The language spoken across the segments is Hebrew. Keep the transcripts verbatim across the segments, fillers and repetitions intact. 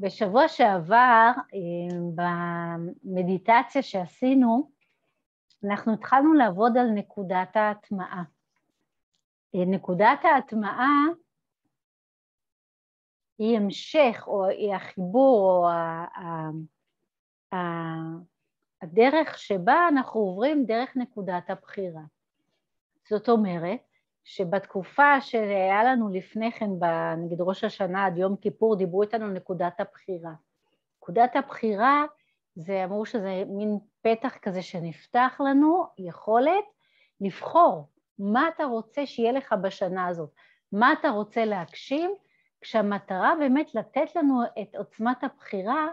בשבוע שעבר, במדיטציה שעשינו, אנחנו התחלנו לעבוד על נקודת ההטמעה. נקודת ההטמעה היא המשך, או היא החיבור, או הדרך שבה אנחנו עוברים דרך נקודת הבחירה. זאת אומרת, שבתקופה שהיה לנו לפני כן, נגיד ראש השנה עד יום כיפור, דיברו איתנו נקודת הבחירה. נקודת הבחירה, זה אמרו שזה מין פתח כזה שנפתח לנו, יכולת לבחור מה אתה רוצה שיהיה לך בשנה הזאת, מה אתה רוצה להגשים, כשהמטרה באמת לתת לנו את עוצמת הבחירה,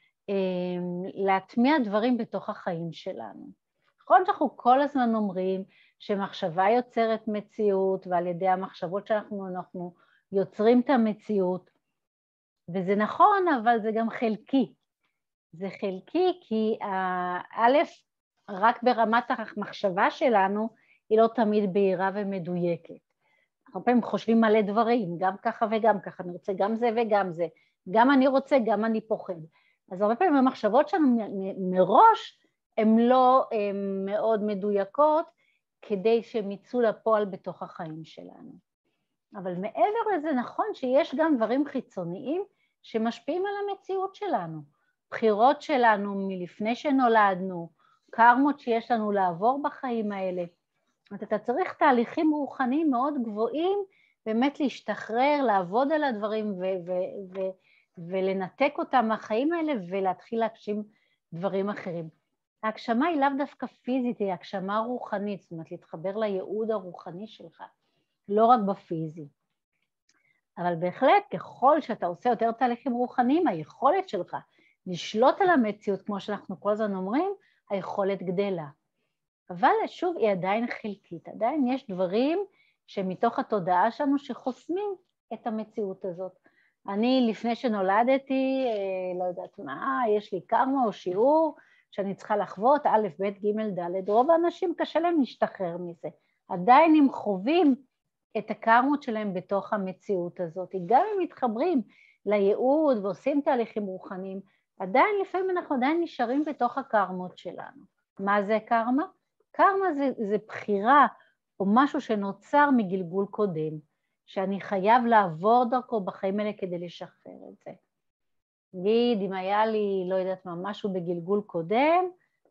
להטמיע דברים בתוך החיים שלנו. נכון שאנחנו כל הזמן אומרים שמחשבה יוצרת מציאות, ועל ידי המחשבות שאנחנו אנחנו יוצרים את המציאות, וזה נכון, אבל זה גם חלקי. זה חלקי כי א', רק ברמת המחשבה שלנו, היא לא תמיד בהירה ומדויקת. אנחנו פעמים חושבים מלא דברים, גם ככה וגם ככה, אני רוצה גם זה וגם זה, גם אני רוצה, גם אני פוחד. אז הרבה פעמים המחשבות שלנו מראש הן לא הן מאוד מדויקות, כדי שהם יצאו לפועל בתוך החיים שלנו. אבל מעבר לזה נכון שיש גם דברים חיצוניים שמשפיעים על המציאות שלנו. בחירות שלנו מלפני שנולדנו, קרמות שיש לנו לעבור בחיים האלה. אתה צריך תהליכים רוחניים מאוד גבוהים, באמת להשתחרר, לעבוד על הדברים ו- ו- ו- ולנתק אותם מהחיים האלה ולהתחיל להגשים דברים אחרים. ההגשמה היא לאו דווקא פיזית, היא הגשמה רוחנית, זאת אומרת להתחבר לייעוד הרוחני שלך, לא רק בפיזי. אבל בהחלט ככל שאתה עושה יותר תהליכים רוחניים, היכולת שלך לשלוט על המציאות, כמו שאנחנו כל הזמן אומרים, היכולת גדלה. אבל שוב היא עדיין חלקית, עדיין יש דברים שמתוך התודעה שלנו שחוסמים את המציאות הזאת. אני לפני שנולדתי, לא יודעת מה, יש לי קרמה או שיעור, שאני צריכה לחוות א', ב', ג', ד', רוב האנשים קשה להם להשתחרר מזה. עדיין הם חווים את הקרמות שלהם בתוך המציאות הזאת. גם אם מתחברים לייעוד ועושים תהליכים רוחניים, עדיין לפעמים אנחנו עדיין נשארים בתוך הקרמות שלנו. מה זה קרמה? קרמה זה, זה בחירה או משהו שנוצר מגלגול קודם, שאני חייב לעבור דרכו בחיים האלה כדי לשחרר את זה. נגיד, אם היה לי, לא יודעת מה, משהו בגלגול קודם,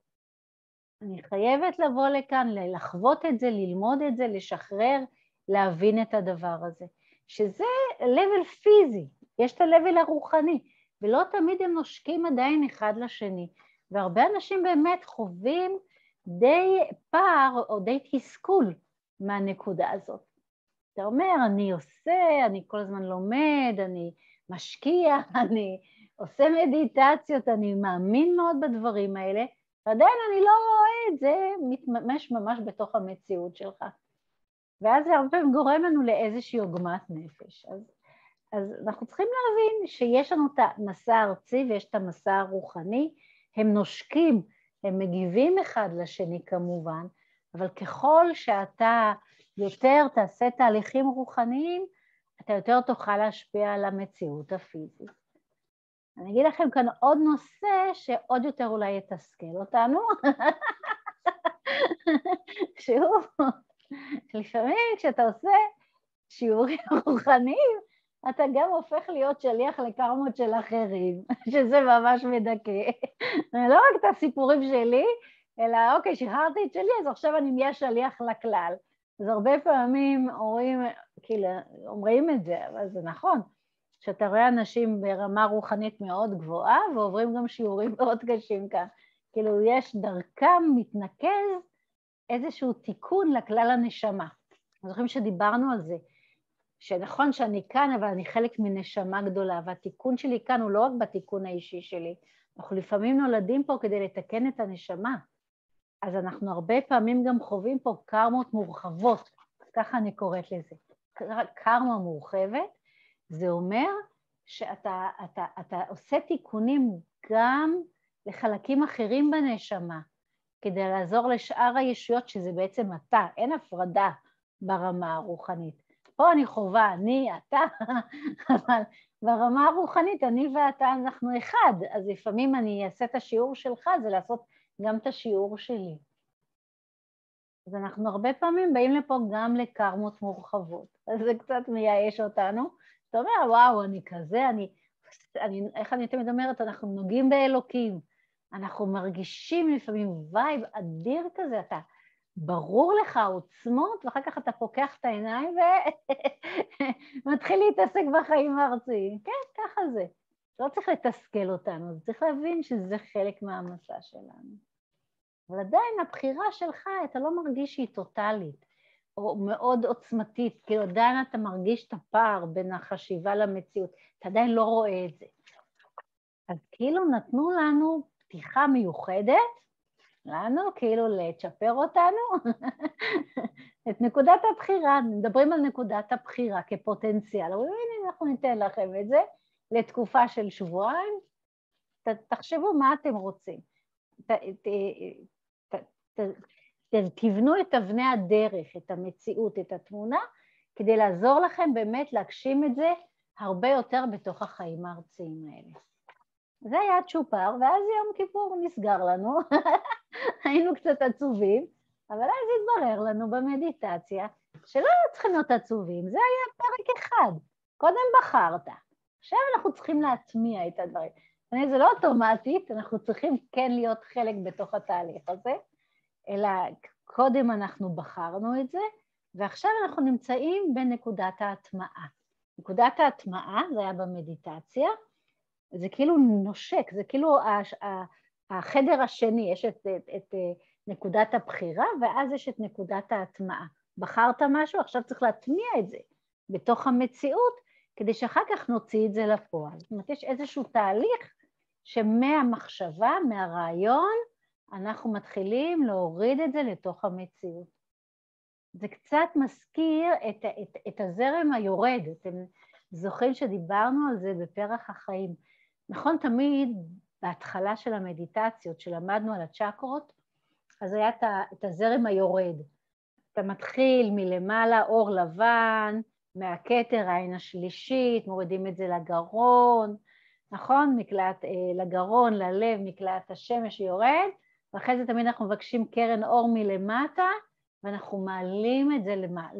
אני חייבת לבוא לכאן, לחוות את זה, ללמוד את זה, לשחרר, להבין את הדבר הזה. שזה level פיזי, יש את ה-level הרוחני, ולא תמיד הם נושקים עדיין אחד לשני. והרבה אנשים באמת חווים די פער או די תסכול מהנקודה הזאת. אתה אומר, אני עושה, אני כל הזמן לומד, אני משקיע, אני עושה מדיטציות, אני מאמין מאוד בדברים האלה, ועדיין אני לא רואה את זה מתממש ממש בתוך המציאות שלך. ואז זה הרבה פעמים גורם לנו לאיזושהי עוגמת נפש. אז, אז אנחנו צריכים להבין שיש לנו את המסע הארצי ויש את המסע הרוחני, הם נושקים, הם מגיבים אחד לשני כמובן, אבל ככל שאתה יותר תעשה תהליכים רוחניים, אתה יותר תוכל להשפיע על המציאות הפיזית. אני אגיד לכם כאן עוד נושא שעוד יותר אולי יתסכל אותנו, שהוא, לפעמים כשאתה עושה שיעורים רוחניים, אתה גם הופך להיות שליח לקרמות של אחרים, שזה ממש מדכא. לא רק את הסיפורים שלי, אלא אוקיי, שחררתי את שלי, אז עכשיו אני מהיה שליח לכלל. אז הרבה פעמים אומרים, כאילו, אומרים את זה, אבל זה נכון, שאתה רואה אנשים ברמה רוחנית מאוד גבוהה, ועוברים גם שיעורים מאוד קשים כאן. כאילו, יש דרכם מתנקז איזשהו תיקון לכלל הנשמה. זוכרים שדיברנו על זה, שנכון שאני כאן, אבל אני חלק מנשמה גדולה, והתיקון שלי כאן הוא לא רק בתיקון האישי שלי, אנחנו לפעמים נולדים פה כדי לתקן את הנשמה, אז אנחנו הרבה פעמים גם חווים פה קרמות מורחבות, ככה אני קוראת לזה. קרמה מורחבת, זה אומר שאתה אתה, אתה עושה תיקונים גם לחלקים אחרים בנשמה, כדי לעזור לשאר הישויות שזה בעצם אתה, אין הפרדה ברמה הרוחנית. פה אני חובה, אני, אתה, אבל ברמה הרוחנית, אני ואתה אנחנו אחד, אז לפעמים אני אעשה את השיעור שלך, זה לעשות גם את השיעור שלי. אז אנחנו הרבה פעמים באים לפה גם לקרמות מורחבות, אז זה קצת מייאש אותנו. אתה אומר, וואו, אני כזה, אני, אני, איך אני תמיד אומרת, אנחנו נוגעים באלוקים, אנחנו מרגישים לפעמים וייב אדיר כזה, אתה ברור לך עוצמות, ואחר כך אתה פוקח את העיניים ומתחיל להתעסק בחיים הארציים. כן, ככה זה. לא צריך לתסכל אותנו, צריך להבין שזה חלק מהמסע שלנו. אבל עדיין הבחירה שלך, אתה לא מרגיש שהיא טוטלית, או מאוד עוצמתית, כאילו עדיין אתה מרגיש את הפער בין החשיבה למציאות, אתה עדיין לא רואה את זה. אז כאילו נתנו לנו פתיחה מיוחדת, לנו כאילו לצ'פר אותנו, את נקודת הבחירה, מדברים על נקודת הבחירה כפוטנציאל, אבל הנה אנחנו ניתן לכם את זה לתקופה של שבועיים, תחשבו מה אתם רוצים. ת, ת, ת, ת, ת, תבנו את אבני הדרך, את המציאות, את התמונה, כדי לעזור לכם באמת להגשים את זה הרבה יותר בתוך החיים הארציים האלה. זה היה צ'ופר, ואז יום כיפור נסגר לנו, היינו קצת עצובים, אבל אז התברר לנו במדיטציה שלא צריכים להיות עצובים, זה היה פרק אחד, קודם בחרת, עכשיו אנחנו צריכים להטמיע את הדברים. זה לא אוטומטית, אנחנו צריכים כן להיות חלק בתוך התהליך הזה, אלא קודם אנחנו בחרנו את זה, ועכשיו אנחנו נמצאים בנקודת ההטמעה. נקודת ההטמעה, זה היה במדיטציה, זה כאילו נושק, זה כאילו החדר השני, יש את, את, את נקודת הבחירה, ואז יש את נקודת ההטמעה. בחרת משהו, עכשיו צריך להטמיע את זה בתוך המציאות, כדי שאחר כך נוציא את זה לפועל. זאת אומרת, יש איזשהו תהליך שמהמחשבה, מהרעיון, אנחנו מתחילים להוריד את זה לתוך המציאות. זה קצת מזכיר את, את, את הזרם היורד, אתם זוכרים שדיברנו על זה בפרח החיים. נכון, תמיד בהתחלה של המדיטציות, שלמדנו על הצ'קרות, אז היה את הזרם היורד. אתה מתחיל מלמעלה אור לבן, מהכתר העין השלישית, מורידים את זה לגרון, נכון? מקלעת לגרון, ללב, מקלעת השמש יורד, ואחרי זה תמיד אנחנו מבקשים קרן אור מלמטה, ואנחנו מעלים את זה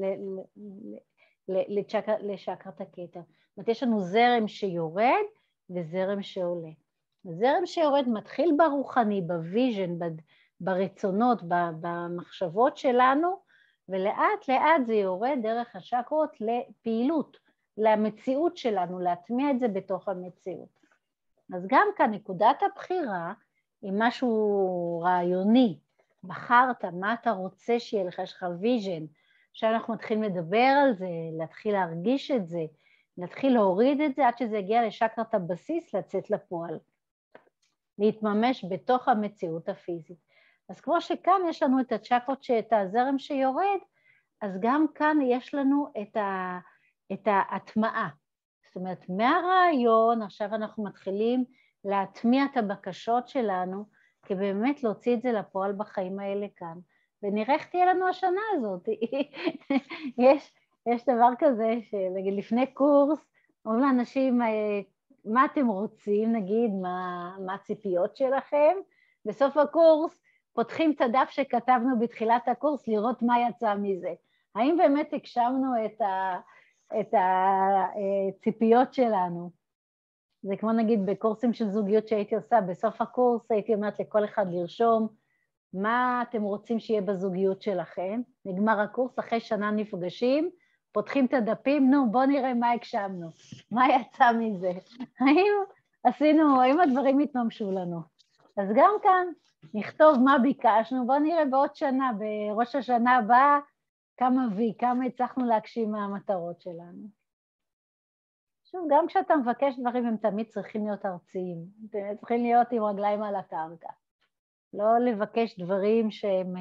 לשקרת הכתר. זאת אומרת, יש לנו זרם שיורד וזרם שעולה. הזרם שיורד מתחיל ברוחני, בוויז'ן, ברצונות, במחשבות שלנו, ולאט לאט זה יורד דרך השקרות לפעילות, למציאות שלנו, להטמיע את זה בתוך המציאות. אז גם כאן נקודת הבחירה היא משהו רעיוני, בחרת מה אתה רוצה שיהיה לך, יש לך ויז'ן, עכשיו אנחנו מתחילים לדבר על זה, להתחיל להרגיש את זה, להתחיל להוריד את זה עד שזה יגיע לשקרת הבסיס, לצאת לפועל, להתממש בתוך המציאות הפיזית. אז כמו שכאן יש לנו את הצ'קרות, את הזרם שיורד, אז גם כאן יש לנו את, ה, את ההטמעה. זאת אומרת, מהרעיון עכשיו אנחנו מתחילים להטמיע את הבקשות שלנו, כי באמת להוציא את זה לפועל בחיים האלה כאן. ונראה איך תהיה לנו השנה הזאת. יש, יש דבר כזה שנגיד לפני קורס, אומרים לאנשים, מה אתם רוצים, נגיד, מה, מה הציפיות שלכם? בסוף הקורס פותחים את הדף שכתבנו בתחילת הקורס, לראות מה יצא מזה. האם באמת הגשמנו את, ה, את הציפיות שלנו? זה כמו נגיד בקורסים של זוגיות שהייתי עושה, בסוף הקורס הייתי אומרת לכל אחד לרשום מה אתם רוצים שיהיה בזוגיות שלכם. נגמר הקורס, אחרי שנה נפגשים, פותחים את הדפים, נו בוא נראה מה הגשמנו, מה יצא מזה, האם עשינו, האם הדברים התממשו לנו. אז גם כאן נכתוב מה ביקשנו, בוא נראה בעוד שנה, בראש השנה הבאה, כמה וי, כמה הצלחנו להגשים מהמטרות שלנו. שוב, גם כשאתה מבקש דברים, הם תמיד צריכים להיות ארציים, הם צריכים להיות עם רגליים על הקרקע. לא לבקש דברים שהם,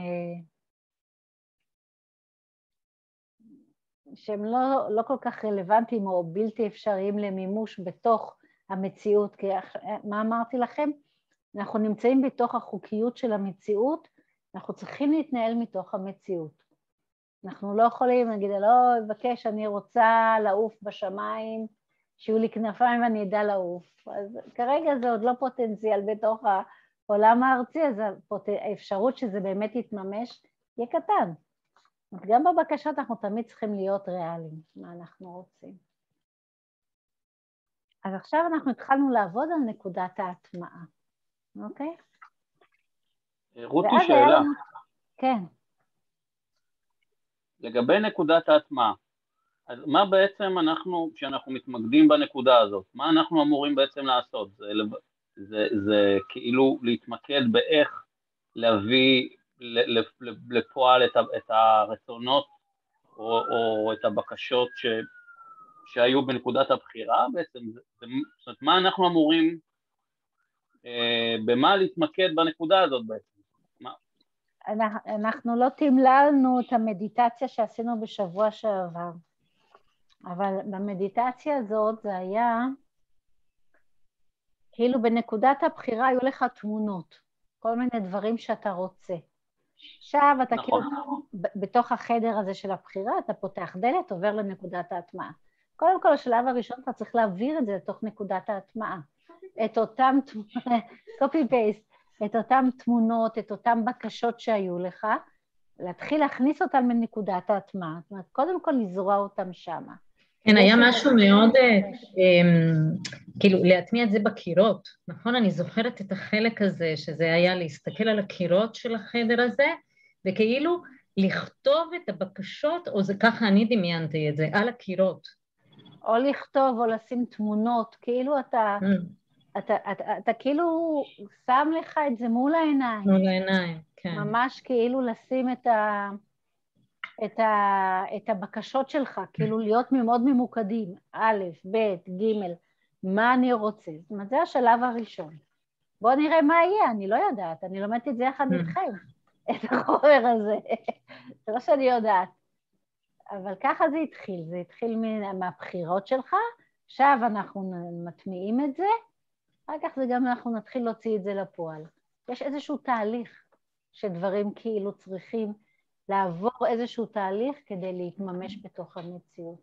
שהם לא, לא כל כך רלוונטיים או בלתי אפשריים למימוש בתוך המציאות, כי מה אמרתי לכם? אנחנו נמצאים בתוך החוקיות של המציאות, אנחנו צריכים להתנהל מתוך המציאות. אנחנו לא יכולים, נגיד, לא אבקש, אני רוצה לעוף בשמיים, שיהיו לי כנפיים ואני אדע לעוף. אז כרגע זה עוד לא פוטנציאל בתוך העולם הארצי, אז האפשרות שזה באמת יתממש יהיה קטן. גם בבקשות אנחנו תמיד צריכים להיות ריאליים, מה אנחנו רוצים. אז עכשיו אנחנו התחלנו לעבוד על נקודת ההטמעה, אוקיי? רותי, שאלה. לנו... כן. לגבי נקודת ההטמעה, אז מה בעצם אנחנו, כשאנחנו מתמקדים בנקודה הזאת, מה אנחנו אמורים בעצם לעשות? זה, זה, זה כאילו להתמקד באיך להביא לפועל את, את הרצונות או, או את הבקשות ש, שהיו בנקודת הבחירה בעצם, זה, זאת אומרת, מה אנחנו אמורים, אה, במה להתמקד בנקודה הזאת בעצם? מה? אנחנו לא תמללנו את המדיטציה שעשינו בשבוע שעבר, אבל במדיטציה הזאת זה היה, כאילו בנקודת הבחירה היו לך תמונות, כל מיני דברים שאתה רוצה. עכשיו אתה נכון. כאילו, בתוך החדר הזה של הבחירה, אתה פותח דלת, עובר לנקודת ההטמעה. קודם כל, השלב הראשון, אתה צריך להעביר את זה לתוך נקודת ההטמעה. את אותם, copy paste, את אותם תמונות, את אותם בקשות שהיו לך, להתחיל להכניס אותם מנקודת ההטמעה. זאת אומרת, קודם כל לזרוע אותם שמה. כן, היה משהו מאוד, כאילו, להטמיע את זה בקירות, נכון? אני זוכרת את החלק הזה, שזה היה להסתכל על הקירות של החדר הזה, וכאילו לכתוב את הבקשות, או זה ככה אני דמיינתי את זה, על הקירות. או לכתוב, או לשים תמונות, כאילו אתה, אתה, אתה, אתה כאילו שם לך את זה מול העיניים. מול העיניים, כן. ממש כאילו לשים את ה... את, ה, את הבקשות שלך, כאילו להיות מאוד ממוקדים, א', ב', ג', מה אני רוצה. זאת אומרת, זה השלב הראשון. בואו נראה מה יהיה, אני לא יודעת, אני לומדת את זה יחד איתכם, את החומר הזה. זה לא שאני יודעת. אבל ככה זה התחיל, זה התחיל מהבחירות שלך, עכשיו אנחנו מטמיעים את זה, אחר כך זה גם אנחנו נתחיל להוציא את זה לפועל. יש איזשהו תהליך שדברים כאילו צריכים, לעבור איזשהו תהליך כדי להתממש בתוך המציאות.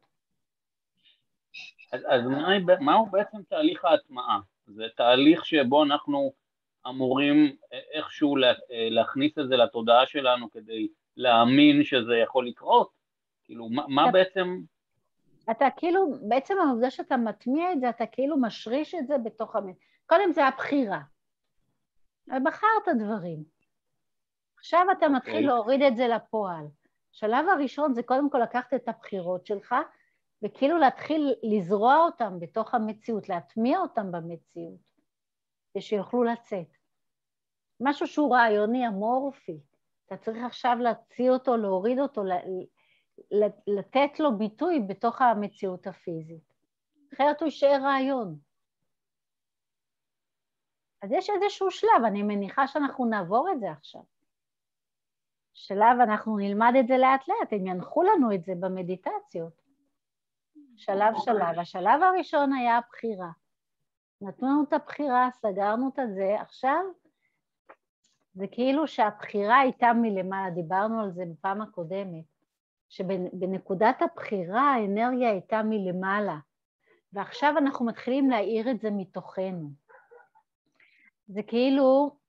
אז, אז מה, מהו בעצם תהליך ההטמעה? זה תהליך שבו אנחנו אמורים איכשהו להכניס את זה לתודעה שלנו כדי להאמין שזה יכול לקרות? כאילו, מה, מה אתה, בעצם... אתה כאילו, בעצם העובדה שאתה מטמיע את זה, אתה כאילו משריש את זה בתוך המציאות. קודם זה הבחירה. בחרת דברים. עכשיו אתה מתחיל okay. להוריד את זה לפועל. השלב הראשון זה קודם כל לקחת את הבחירות שלך, וכאילו להתחיל לזרוע אותם בתוך המציאות, להטמיע אותם במציאות, ושיוכלו לצאת. משהו שהוא רעיוני, אמורפי. אתה צריך עכשיו להציע אותו, להוריד אותו, לתת לו ביטוי בתוך המציאות הפיזית. אחרת הוא יישאר רעיון. אז יש איזשהו שלב, אני מניחה שאנחנו נעבור את זה עכשיו. שלב אנחנו נלמד את זה לאט לאט, הם ינחו לנו את זה במדיטציות. שלב שלב, השלב הראשון היה הבחירה. נתנו לנו את הבחירה, סגרנו את זה, עכשיו זה כאילו שהבחירה הייתה מלמעלה, דיברנו על זה בפעם הקודמת, שבנקודת הבחירה האנרגיה הייתה מלמעלה, ועכשיו אנחנו מתחילים להאיר את זה מתוכנו. זה כאילו,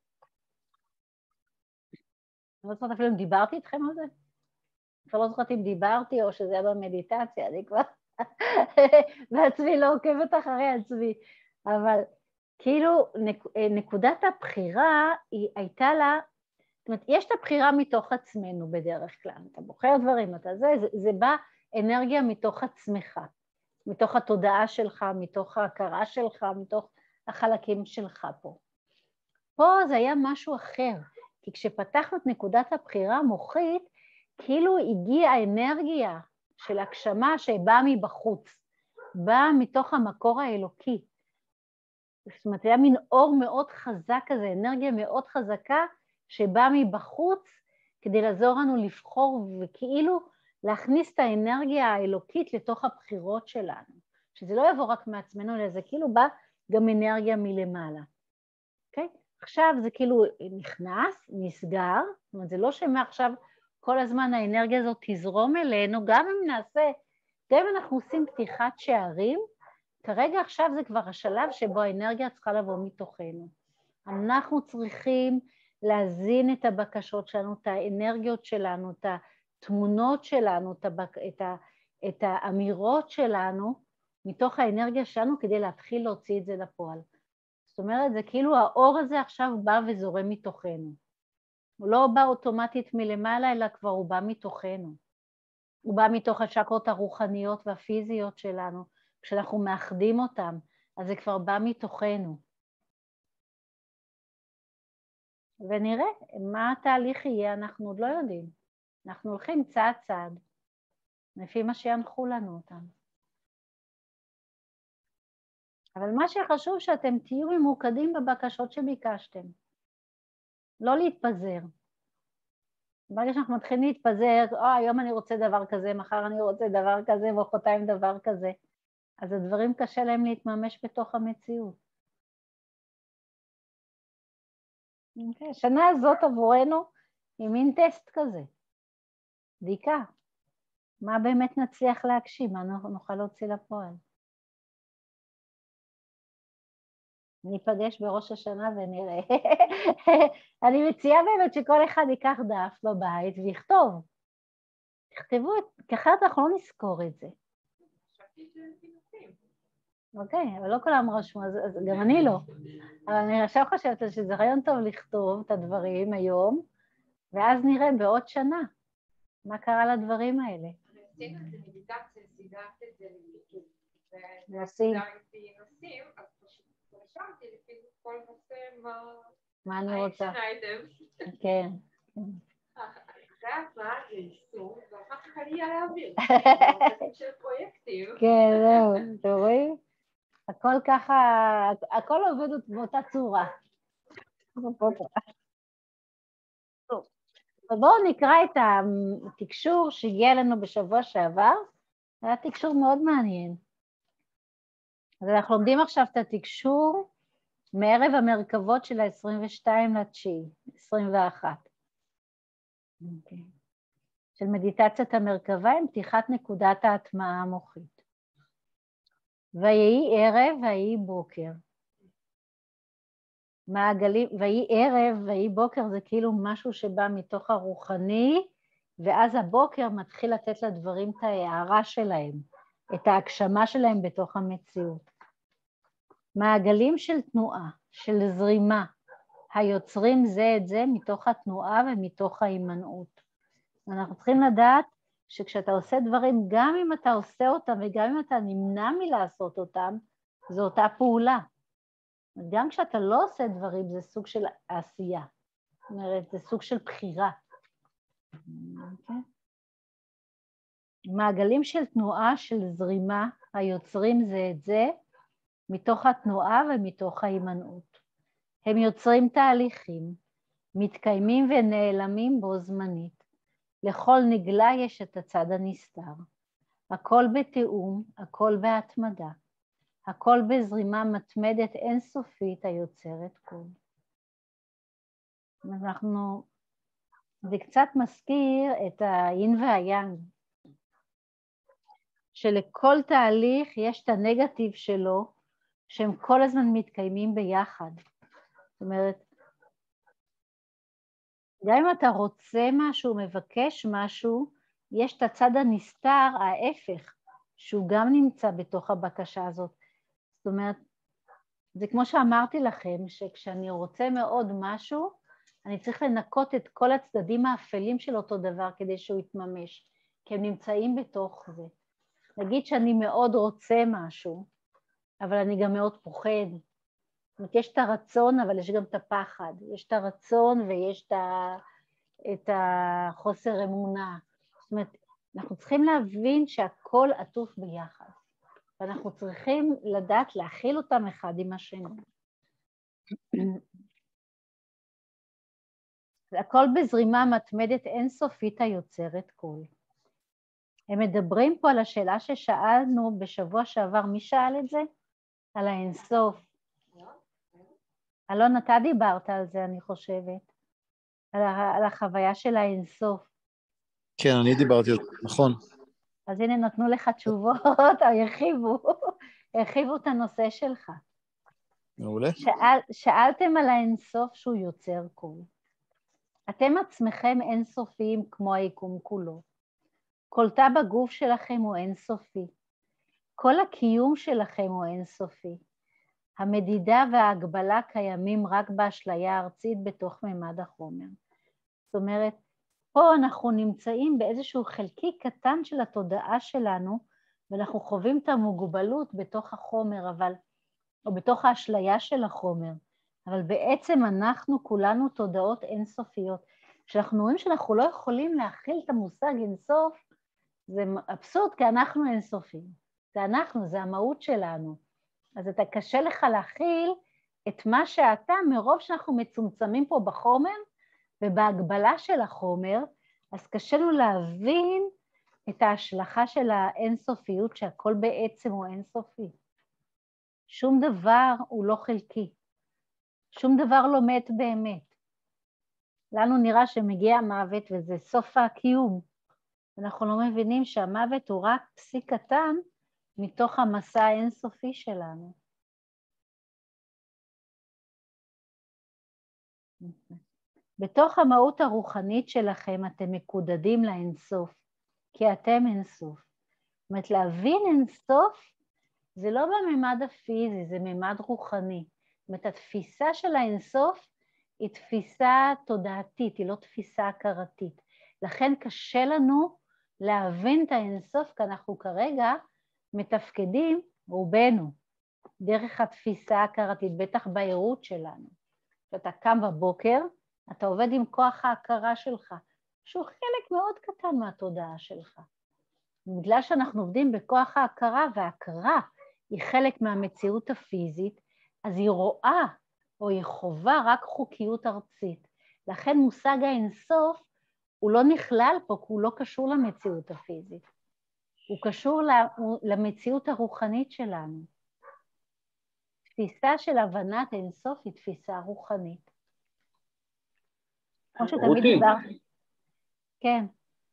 אני לא זוכרת אפילו אם דיברתי איתכם על זה, אני לא זוכרת אם דיברתי או שזה היה במדיטציה, אני כבר בעצמי לא עוקבת אחרי עצמי, אבל כאילו נק, נקודת הבחירה היא הייתה לה, זאת אומרת, יש את הבחירה מתוך עצמנו בדרך כלל, אתה בוחר דברים, אתה זה, זה, זה בא אנרגיה מתוך עצמך, מתוך התודעה שלך, מתוך ההכרה שלך, מתוך החלקים שלך פה. פה זה היה משהו אחר, כי כשפתחנו את נקודת הבחירה המוחית, כאילו הגיעה אנרגיה של הגשמה שבאה מבחוץ, באה מתוך המקור האלוקי. זאת אומרת, היה מין אור מאוד חזק כזה, אנרגיה מאוד חזקה שבאה מבחוץ, כדי לעזור לנו לבחור וכאילו להכניס את האנרגיה האלוקית לתוך הבחירות שלנו. שזה לא יבוא רק מעצמנו, אלא זה כאילו בא גם אנרגיה מלמעלה. אוקיי? עכשיו זה כאילו נכנס, נסגר, זאת אומרת, זה לא שמעכשיו כל הזמן האנרגיה הזאת תזרום אלינו, גם אם נעשה, גם אם אנחנו עושים פתיחת שערים, כרגע עכשיו זה כבר השלב שבו האנרגיה צריכה לבוא מתוכנו. אנחנו צריכים להזין את הבקשות שלנו, את האנרגיות שלנו, את התמונות שלנו, את, הבק... את, ה... את האמירות שלנו, מתוך האנרגיה שלנו כדי להתחיל להוציא את זה לפועל. זאת אומרת, זה כאילו האור הזה עכשיו בא וזורם מתוכנו. הוא לא בא אוטומטית מלמעלה, אלא כבר הוא בא מתוכנו. הוא בא מתוך השקרות הרוחניות והפיזיות שלנו. כשאנחנו מאחדים אותם, אז זה כבר בא מתוכנו. ונראה מה התהליך יהיה, אנחנו עוד לא יודעים. אנחנו הולכים צעד צעד, לפי מה שינחו לנו אותם. אבל מה שחשוב שאתם תהיו ממוקדים בבקשות שביקשתם. לא להתפזר. ברגע שאנחנו מתחילים להתפזר, או, היום אני רוצה דבר כזה, מחר אני רוצה דבר כזה, ומחרתיים דבר כזה. אז הדברים קשה להם להתממש בתוך המציאות. Okay. השנה הזאת עבורנו היא מין טסט כזה. בדיקה. מה באמת נצליח להגשים, מה נוכל להוציא לפועל. ניפגש בראש השנה ונראה. אני מציעה באמת שכל אחד ייקח דף בבית ויכתוב. תכתבו, כי אחרת אנחנו לא נזכור את זה. אוקיי, אבל לא כולם רשמו, אז, אז גם אני לא. אבל אני עכשיו חושבת שזה רעיון טוב לכתוב את הדברים היום, ואז נראה בעוד שנה מה קרה לדברים האלה. עשינו את זה מדיטציה, סידרת את זה לליטוב. נושאים. וסידרתי נושאים, אז פשוט רשמתי לפי כל נושא מה אני רוצה. האקשן אייטמס. כן. זה הזמן ליישום, ואחר כך אני אהיה להעביר. של פרויקטים. כן, זהו, אתם רואים? הכל ככה, הכל עובד באותה צורה. ובואו נקרא את התקשור שהגיע לנו בשבוע שעבר. זה היה תקשור מאוד מעניין. אז אנחנו לומדים עכשיו את התקשור מערב המרכבות של ה-עשרים ושתיים לתשיעי, עשרים ואחת. Okay. של מדיטציית המרכבה עם פתיחת נקודת ההטמעה המוחית. ויהי ערב ויהי בוקר. מעגלים, ויהי ערב ויהי בוקר זה כאילו משהו שבא מתוך הרוחני, ואז הבוקר מתחיל לתת לדברים את ההערה שלהם, את ההגשמה שלהם בתוך המציאות. מעגלים של תנועה, של זרימה, היוצרים זה את זה מתוך התנועה ומתוך ההימנעות. אנחנו צריכים לדעת שכשאתה עושה דברים, גם אם אתה עושה אותם וגם אם אתה נמנע מלעשות אותם, זו אותה פעולה. גם כשאתה לא עושה דברים, זה סוג של עשייה. זאת אומרת, זה סוג של בחירה. Okay. מעגלים של תנועה, של זרימה, היוצרים זה את זה, מתוך התנועה ומתוך ההימנעות. הם יוצרים תהליכים, מתקיימים ונעלמים בו זמנית. לכל נגלה יש את הצד הנסתר. הכל בתיאום, הכל בהתמדה. הכל בזרימה מתמדת אינסופית היוצרת כל. אנחנו, זה קצת מזכיר את האין והיאנג, שלכל תהליך יש את הנגטיב שלו, שהם כל הזמן מתקיימים ביחד. זאת אומרת, גם אם אתה רוצה משהו, מבקש משהו, יש את הצד הנסתר, ההפך, שהוא גם נמצא בתוך הבקשה הזאת. זאת אומרת, זה כמו שאמרתי לכם, שכשאני רוצה מאוד משהו, אני צריך לנקות את כל הצדדים האפלים של אותו דבר כדי שהוא יתממש, כי הם נמצאים בתוך זה. נגיד שאני מאוד רוצה משהו, אבל אני גם מאוד פוחד. זאת אומרת, יש את הרצון, אבל יש גם את הפחד. יש את הרצון ויש את, ה... את החוסר אמונה. זאת אומרת, אנחנו צריכים להבין שהכל עטוף ביחד. ואנחנו צריכים לדעת להכיל אותם אחד עם השני. הכל בזרימה מתמדת אינסופית היוצרת כל. הם מדברים פה על השאלה ששאלנו בשבוע שעבר, מי שאל את זה? על האינסוף. אלון, אתה דיברת על זה, אני חושבת, על, על החוויה של האינסוף. כן, אני דיברתי על זה, נכון. אז הנה נתנו לך תשובות, או ירחיבו. הרחיבו את הנושא שלך. מעולה. שאל, שאלתם על האינסוף שהוא יוצר כל. אתם עצמכם אינסופיים כמו היקום כולו. כל תא בגוף שלכם הוא אינסופי. כל הקיום שלכם הוא אינסופי. המדידה וההגבלה קיימים רק באשליה הארצית בתוך ממד החומר. זאת אומרת, פה אנחנו נמצאים באיזשהו חלקי קטן של התודעה שלנו, ואנחנו חווים את המוגבלות בתוך החומר, אבל, או בתוך האשליה של החומר, אבל בעצם אנחנו כולנו תודעות אינסופיות. כשאנחנו רואים שאנחנו לא יכולים להכיל את המושג אינסוף, זה אבסורד, כי אנחנו אינסופים. זה אנחנו, זה המהות שלנו. אז אתה קשה לך להכיל את מה שאתה, מרוב שאנחנו מצומצמים פה בחומר, ובהגבלה של החומר, אז קשה לנו להבין את ההשלכה של האינסופיות, שהכל בעצם הוא אינסופי. שום דבר הוא לא חלקי. שום דבר לא מת באמת. לנו נראה שמגיע המוות וזה סוף הקיום. אנחנו לא מבינים שהמוות הוא רק פסיק קטן מתוך המסע האינסופי שלנו. בתוך המהות הרוחנית שלכם אתם מקודדים לאינסוף, כי אתם אינסוף. זאת אומרת, להבין אינסוף זה לא בממד הפיזי, זה ממד רוחני. זאת אומרת, התפיסה של האינסוף היא תפיסה תודעתית, היא לא תפיסה הכרתית. לכן קשה לנו להבין את האינסוף, כי אנחנו כרגע מתפקדים, רובנו, דרך התפיסה הכרתית, בטח בעירות שלנו. כשאתה קם בבוקר, אתה עובד עם כוח ההכרה שלך, שהוא חלק מאוד קטן מהתודעה שלך. בגלל שאנחנו עובדים בכוח ההכרה, וההכרה היא חלק מהמציאות הפיזית, אז היא רואה או היא חובה רק חוקיות ארצית. לכן מושג האינסוף הוא לא נכלל פה, כי הוא לא קשור למציאות הפיזית. הוא קשור למציאות הרוחנית שלנו. תפיסה של הבנת אינסוף היא תפיסה רוחנית. כמו שתמיד דיבר. כן.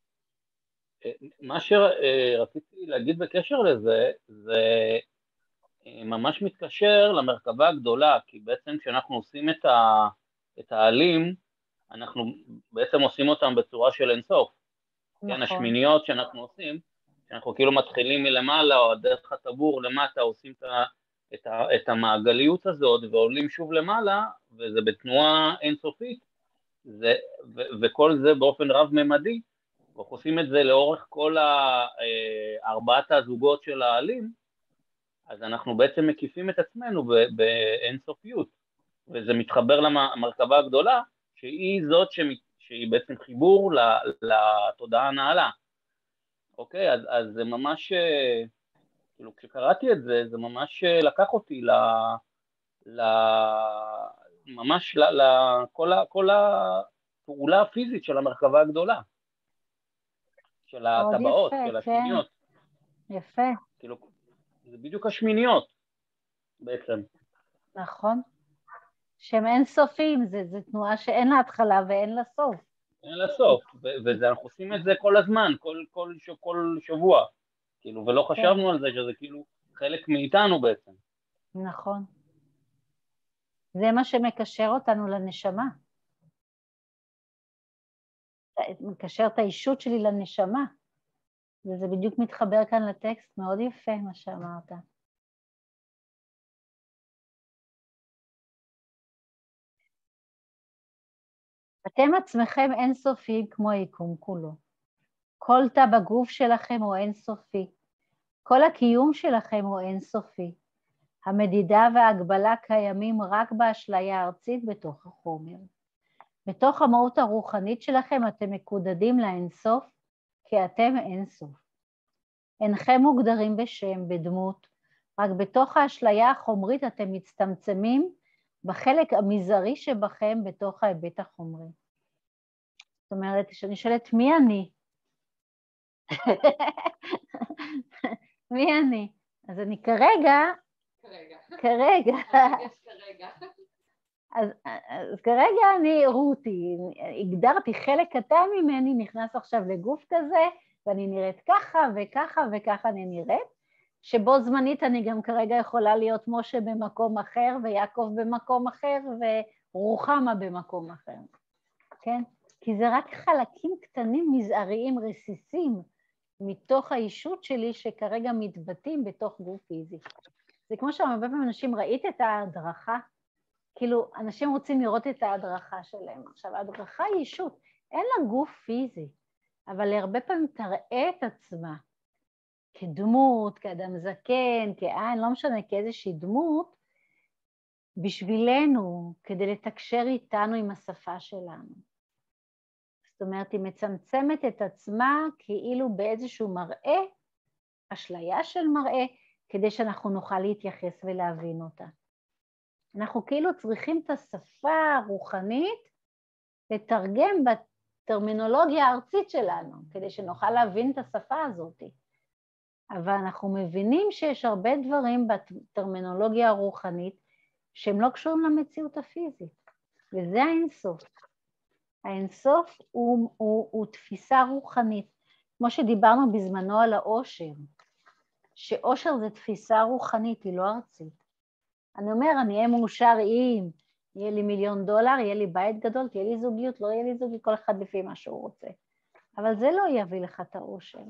מה שרציתי להגיד בקשר לזה, זה ממש מתקשר למרכבה הגדולה, כי בעצם כשאנחנו עושים את, ה, את העלים, אנחנו בעצם עושים אותם בצורה של אינסוף. נכון. כן, השמיניות שאנחנו עושים, שאנחנו כאילו מתחילים מלמעלה, או דרך הטבור למטה, עושים את, ה, את, ה, את המעגליות הזאת, ועולים שוב למעלה, וזה בתנועה אינסופית, זה, ו, וכל זה באופן רב-ממדי, ואנחנו עושים את זה לאורך כל ארבעת הזוגות של העלים, אז אנחנו בעצם מקיפים את עצמנו באינסופיות, וזה מתחבר למרכבה הגדולה, שהיא זאת שהיא בעצם חיבור לתודעה הנעלה. אוקיי, אז, אז זה ממש, כאילו כשקראתי את זה, זה ממש לקח אותי ל... ל ממש לכל כל הפעולה הפיזית של המרכבה הגדולה, של הטבעות, של השמיניות. יפה. כאילו, זה בדיוק השמיניות, בעצם. נכון. שהם אינסופיים, זה, זה תנועה שאין לה התחלה ואין לה סוף. אין לה סוף, ואנחנו עושים את זה כל הזמן, כל, כל, כל שבוע, כאילו, ולא חשבנו כן. על זה שזה כאילו חלק מאיתנו בעצם. נכון. זה מה שמקשר אותנו לנשמה. מקשר את האישות שלי לנשמה. וזה בדיוק מתחבר כאן לטקסט, מאוד יפה מה שאמרת. אתם עצמכם אינסופיים כמו היקום כולו. כל תא בגוף שלכם הוא אינסופי. כל הקיום שלכם הוא אינסופי. המדידה וההגבלה קיימים רק באשליה הארצית בתוך החומר. בתוך המהות הרוחנית שלכם אתם מקודדים לאינסוף, כי אתם אינסוף. אינכם מוגדרים בשם, בדמות, רק בתוך האשליה החומרית אתם מצטמצמים בחלק המזערי שבכם בתוך ההיבט החומרי. זאת אומרת, כשאני שואלת מי אני? מי אני? אז אני כרגע, כרגע. כרגע. יש כרגע. אז, אז כרגע אני רותי, הגדרתי חלק קטן ממני, נכנס עכשיו לגוף כזה, ואני נראית ככה וככה וככה אני נראית, שבו זמנית אני גם כרגע יכולה להיות משה במקום אחר, ויעקב במקום אחר, ורוחמה במקום אחר, כן? כי זה רק חלקים קטנים, מזעריים, רסיסים, מתוך האישות שלי שכרגע מתבטאים בתוך גוף פיזי. זה כמו שהרבה פעמים אנשים, ראית את ההדרכה? כאילו, אנשים רוצים לראות את ההדרכה שלהם. עכשיו, ההדרכה היא אישות, אין לה גוף פיזי, אבל הרבה פעמים תראה את עצמה כדמות, כאדם זקן, כעין, לא משנה, כאיזושהי דמות, בשבילנו, כדי לתקשר איתנו עם השפה שלנו. זאת אומרת, היא מצמצמת את עצמה כאילו באיזשהו מראה, אשליה של מראה, כדי שאנחנו נוכל להתייחס ולהבין אותה. אנחנו כאילו צריכים את השפה הרוחנית לתרגם בטרמינולוגיה הארצית שלנו, כדי שנוכל להבין את השפה הזאת. אבל אנחנו מבינים שיש הרבה דברים בטרמינולוגיה הרוחנית שהם לא קשורים למציאות הפיזית, וזה האינסוף. האינסוף הוא, הוא, הוא תפיסה רוחנית, כמו שדיברנו בזמנו על האושר, שאושר זה תפיסה רוחנית, היא לא ארצית. אני אומר, אני אהיה מאושר אם יהיה לי מיליון דולר, יהיה לי בית גדול, תהיה לי זוגיות, לא יהיה לי זוגיות, כל אחד לפי מה שהוא רוצה. אבל זה לא יביא לך את האושר.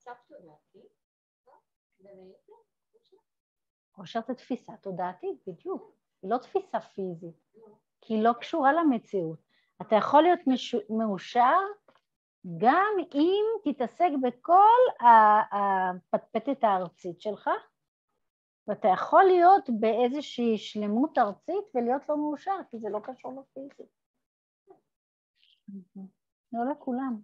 אושר זה תפיסה תודעתית, בדיוק. היא לא תפיסה פיזית, כי היא לא קשורה למציאות. אתה יכול להיות מאושר גם אם תתעסק בכל הפטפטת הארצית שלך, ואתה יכול להיות באיזושהי שלמות ארצית ולהיות לא מאושר, כי זה לא קשור לפיזית. לא לכולם.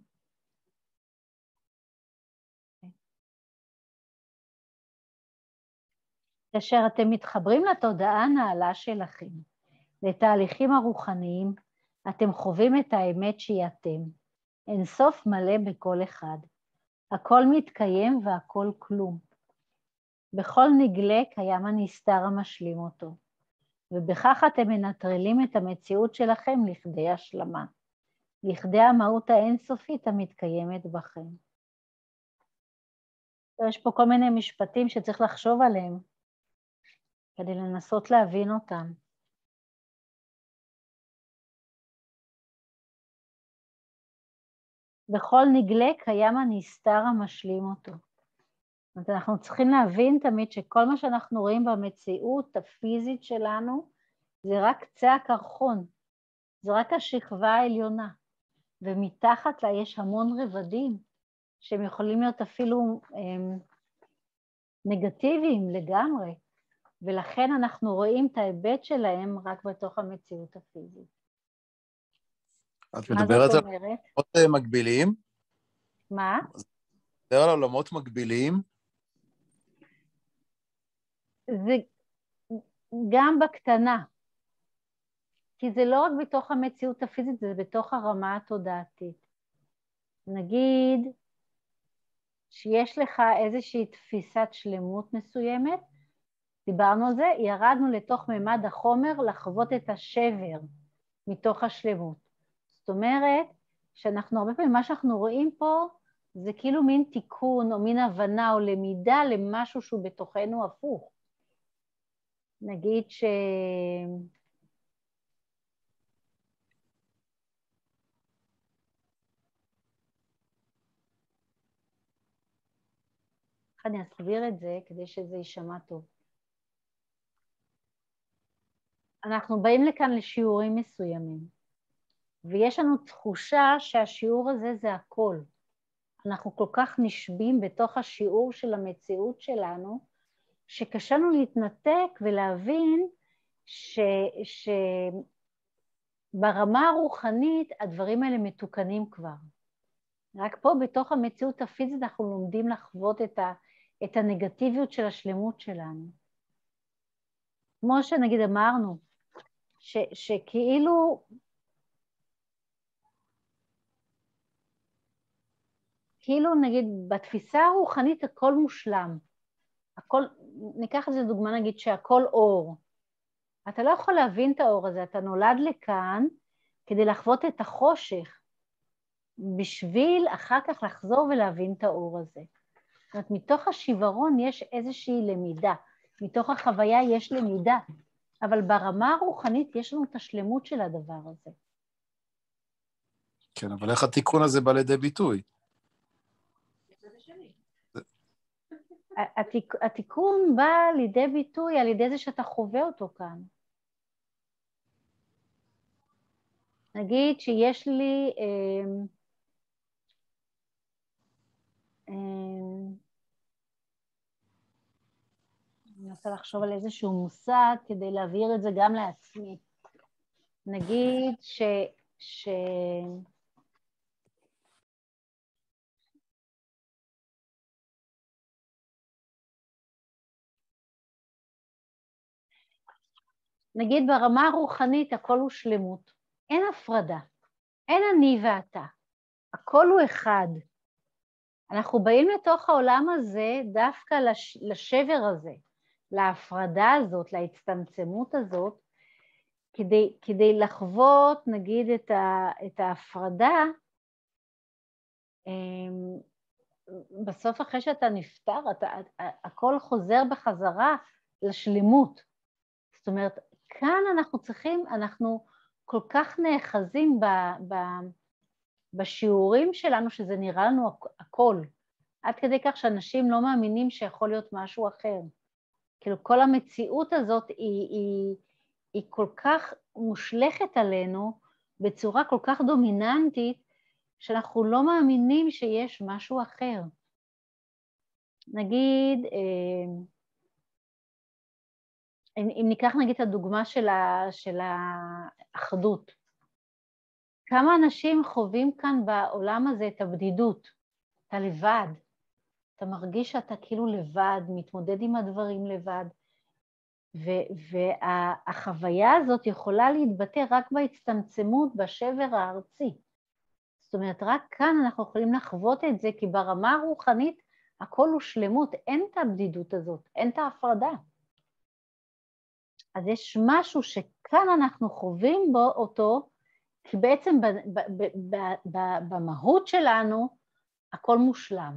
כאשר אתם מתחברים לתודעה הנעלה שלכם, לתהליכים הרוחניים, אתם חווים את האמת שהיא אתם. אין סוף מלא בכל אחד. הכל מתקיים והכל כלום. בכל נגלה קיים הנסתר המשלים אותו, ובכך אתם מנטרלים את המציאות שלכם לכדי השלמה, לכדי המהות האינסופית המתקיימת בכם. יש פה כל מיני משפטים שצריך לחשוב עליהם, כדי לנסות להבין אותם. בכל נגלה קיים הנסתר המשלים אותו. זאת אומרת, אנחנו צריכים להבין תמיד שכל מה שאנחנו רואים במציאות הפיזית שלנו, זה רק קצה הקרחון, זה רק השכבה העליונה, ומתחת לה יש המון רבדים, שהם יכולים להיות אפילו הם, נגטיביים לגמרי, ולכן אנחנו רואים את ההיבט שלהם רק בתוך המציאות הפיזית. את מדברת על עולמות מקבילים? מה? מדבר על עולמות מקבילים? זה גם בקטנה, כי זה לא רק בתוך המציאות הפיזית, זה בתוך הרמה התודעתית. נגיד שיש לך איזושהי תפיסת שלמות מסוימת, דיברנו על זה, ירדנו לתוך ממד החומר לחוות את השבר מתוך השלמות. זאת אומרת, שאנחנו הרבה פעמים, מה שאנחנו רואים פה, זה כאילו מין תיקון או מין הבנה או למידה למשהו שהוא בתוכנו הפוך. נגיד ש... איך אני אסביר את זה כדי שזה יישמע טוב. אנחנו באים לכאן לשיעורים מסוימים, ויש לנו תחושה שהשיעור הזה זה הכל. אנחנו כל כך נשבים בתוך השיעור של המציאות שלנו, שקשה לנו להתנתק ולהבין ש... שברמה הרוחנית הדברים האלה מתוקנים כבר. רק פה בתוך המציאות הפיזית אנחנו לומדים לחוות את, ה... את הנגטיביות של השלמות שלנו. כמו שנגיד אמרנו, ש... שכאילו... כאילו נגיד בתפיסה הרוחנית הכל מושלם. הכל, ניקח את זה דוגמה נגיד שהכל אור. אתה לא יכול להבין את האור הזה, אתה נולד לכאן כדי לחוות את החושך, בשביל אחר כך לחזור ולהבין את האור הזה. זאת אומרת, מתוך השיוורון יש איזושהי למידה, מתוך החוויה יש למידה, אבל ברמה הרוחנית יש לנו את השלמות של הדבר הזה. כן, אבל איך התיקון הזה בא לידי ביטוי? התיק, התיקון בא לידי ביטוי על ידי זה שאתה חווה אותו כאן. נגיד שיש לי, אה, אה, אני רוצה לחשוב על איזשהו מושג כדי להבהיר את זה גם לעצמי. נגיד ש... ש... נגיד ברמה הרוחנית הכל הוא שלמות, אין הפרדה, אין אני ואתה, הכל הוא אחד. אנחנו באים לתוך העולם הזה דווקא לש... לשבר הזה, להפרדה הזאת, להצטמצמות הזאת, כדי, כדי לחוות נגיד את, ה... את ההפרדה, בסוף אחרי שאתה נפטר, אתה... הכל חוזר בחזרה לשלמות. זאת אומרת, כאן אנחנו צריכים, אנחנו כל כך נאחזים ב, ב, בשיעורים שלנו שזה נראה לנו הכל, עד כדי כך שאנשים לא מאמינים שיכול להיות משהו אחר. כאילו כל המציאות הזאת היא, היא, היא כל כך מושלכת עלינו בצורה כל כך דומיננטית, שאנחנו לא מאמינים שיש משהו אחר. נגיד, אם ניקח נגיד את הדוגמה של, ה, של האחדות, כמה אנשים חווים כאן בעולם הזה את הבדידות, אתה לבד, אתה מרגיש שאתה כאילו לבד, מתמודד עם הדברים לבד, והחוויה הזאת יכולה להתבטא רק בהצטמצמות בשבר הארצי. זאת אומרת, רק כאן אנחנו יכולים לחוות את זה, כי ברמה הרוחנית הכל הוא שלמות, אין את הבדידות הזאת, אין את ההפרדה. אז יש משהו שכאן אנחנו חווים בו אותו, כי בעצם ב, ב, ב, ב, ב, במהות שלנו הכל מושלם.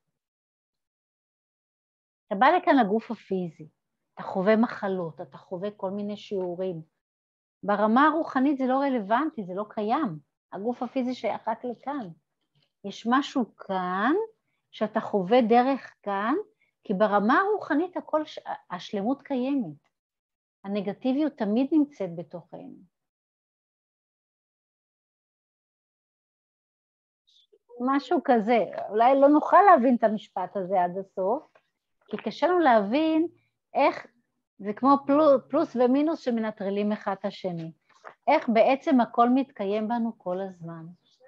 אתה בא לכאן לגוף הפיזי, אתה חווה מחלות, אתה חווה כל מיני שיעורים. ברמה הרוחנית זה לא רלוונטי, זה לא קיים. הגוף הפיזי שייך רק לכאן. יש משהו כאן שאתה חווה דרך כאן, כי ברמה הרוחנית הכל, השלמות קיימת. הנגטיביות תמיד נמצאת בתוכנו. משהו כזה, אולי לא נוכל להבין את המשפט הזה עד הסוף, כי קשה לנו להבין איך, זה כמו פלוס, פלוס ומינוס שמנטרלים אחד את השני. איך בעצם הכל מתקיים בנו כל הזמן.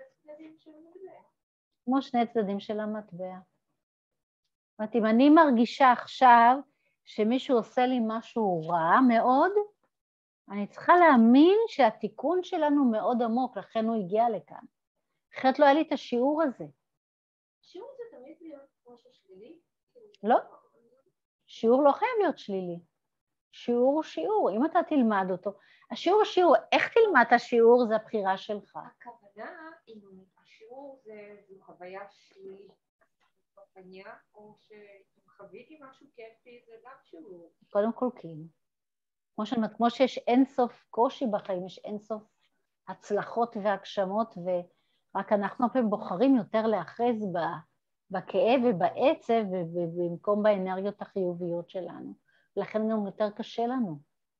כמו שני צדדים של המטבע. זאת אומרת, אם אני מרגישה עכשיו שמישהו עושה לי משהו רע מאוד, אני צריכה להאמין שהתיקון שלנו מאוד עמוק, לכן הוא הגיע לכאן. אחרת לא היה לי את השיעור הזה. שיעור זה תמיד להיות משהו שלילי? לא. שיעור לא חייב להיות שלילי. שיעור הוא שיעור, אם אתה תלמד אותו. השיעור הוא שיעור, איך תלמד את השיעור זה הבחירה שלך. הכוונה, אם השיעור זה חוויה שלי, בפניה, או שחוויתי משהו כיפי, זה גם שיעור. קודם כל כן. כמו שאומרת, כמו שיש אינסוף קושי בחיים, יש אינסוף הצלחות והגשמות, ורק אנחנו פעם בוחרים יותר לאחז בכאב ובעצב, ובמקום באנרגיות החיוביות שלנו. לכן גם יותר קשה לנו.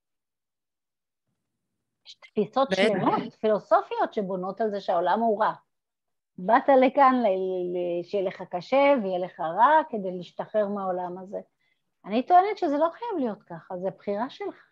יש תפיסות שלמות, פילוסופיות שבונות על זה שהעולם הוא רע. באת לכאן שיהיה לך קשה ויהיה לך רע כדי להשתחרר מהעולם הזה. אני טוענת שזה לא חייב להיות ככה, זה בחירה שלך.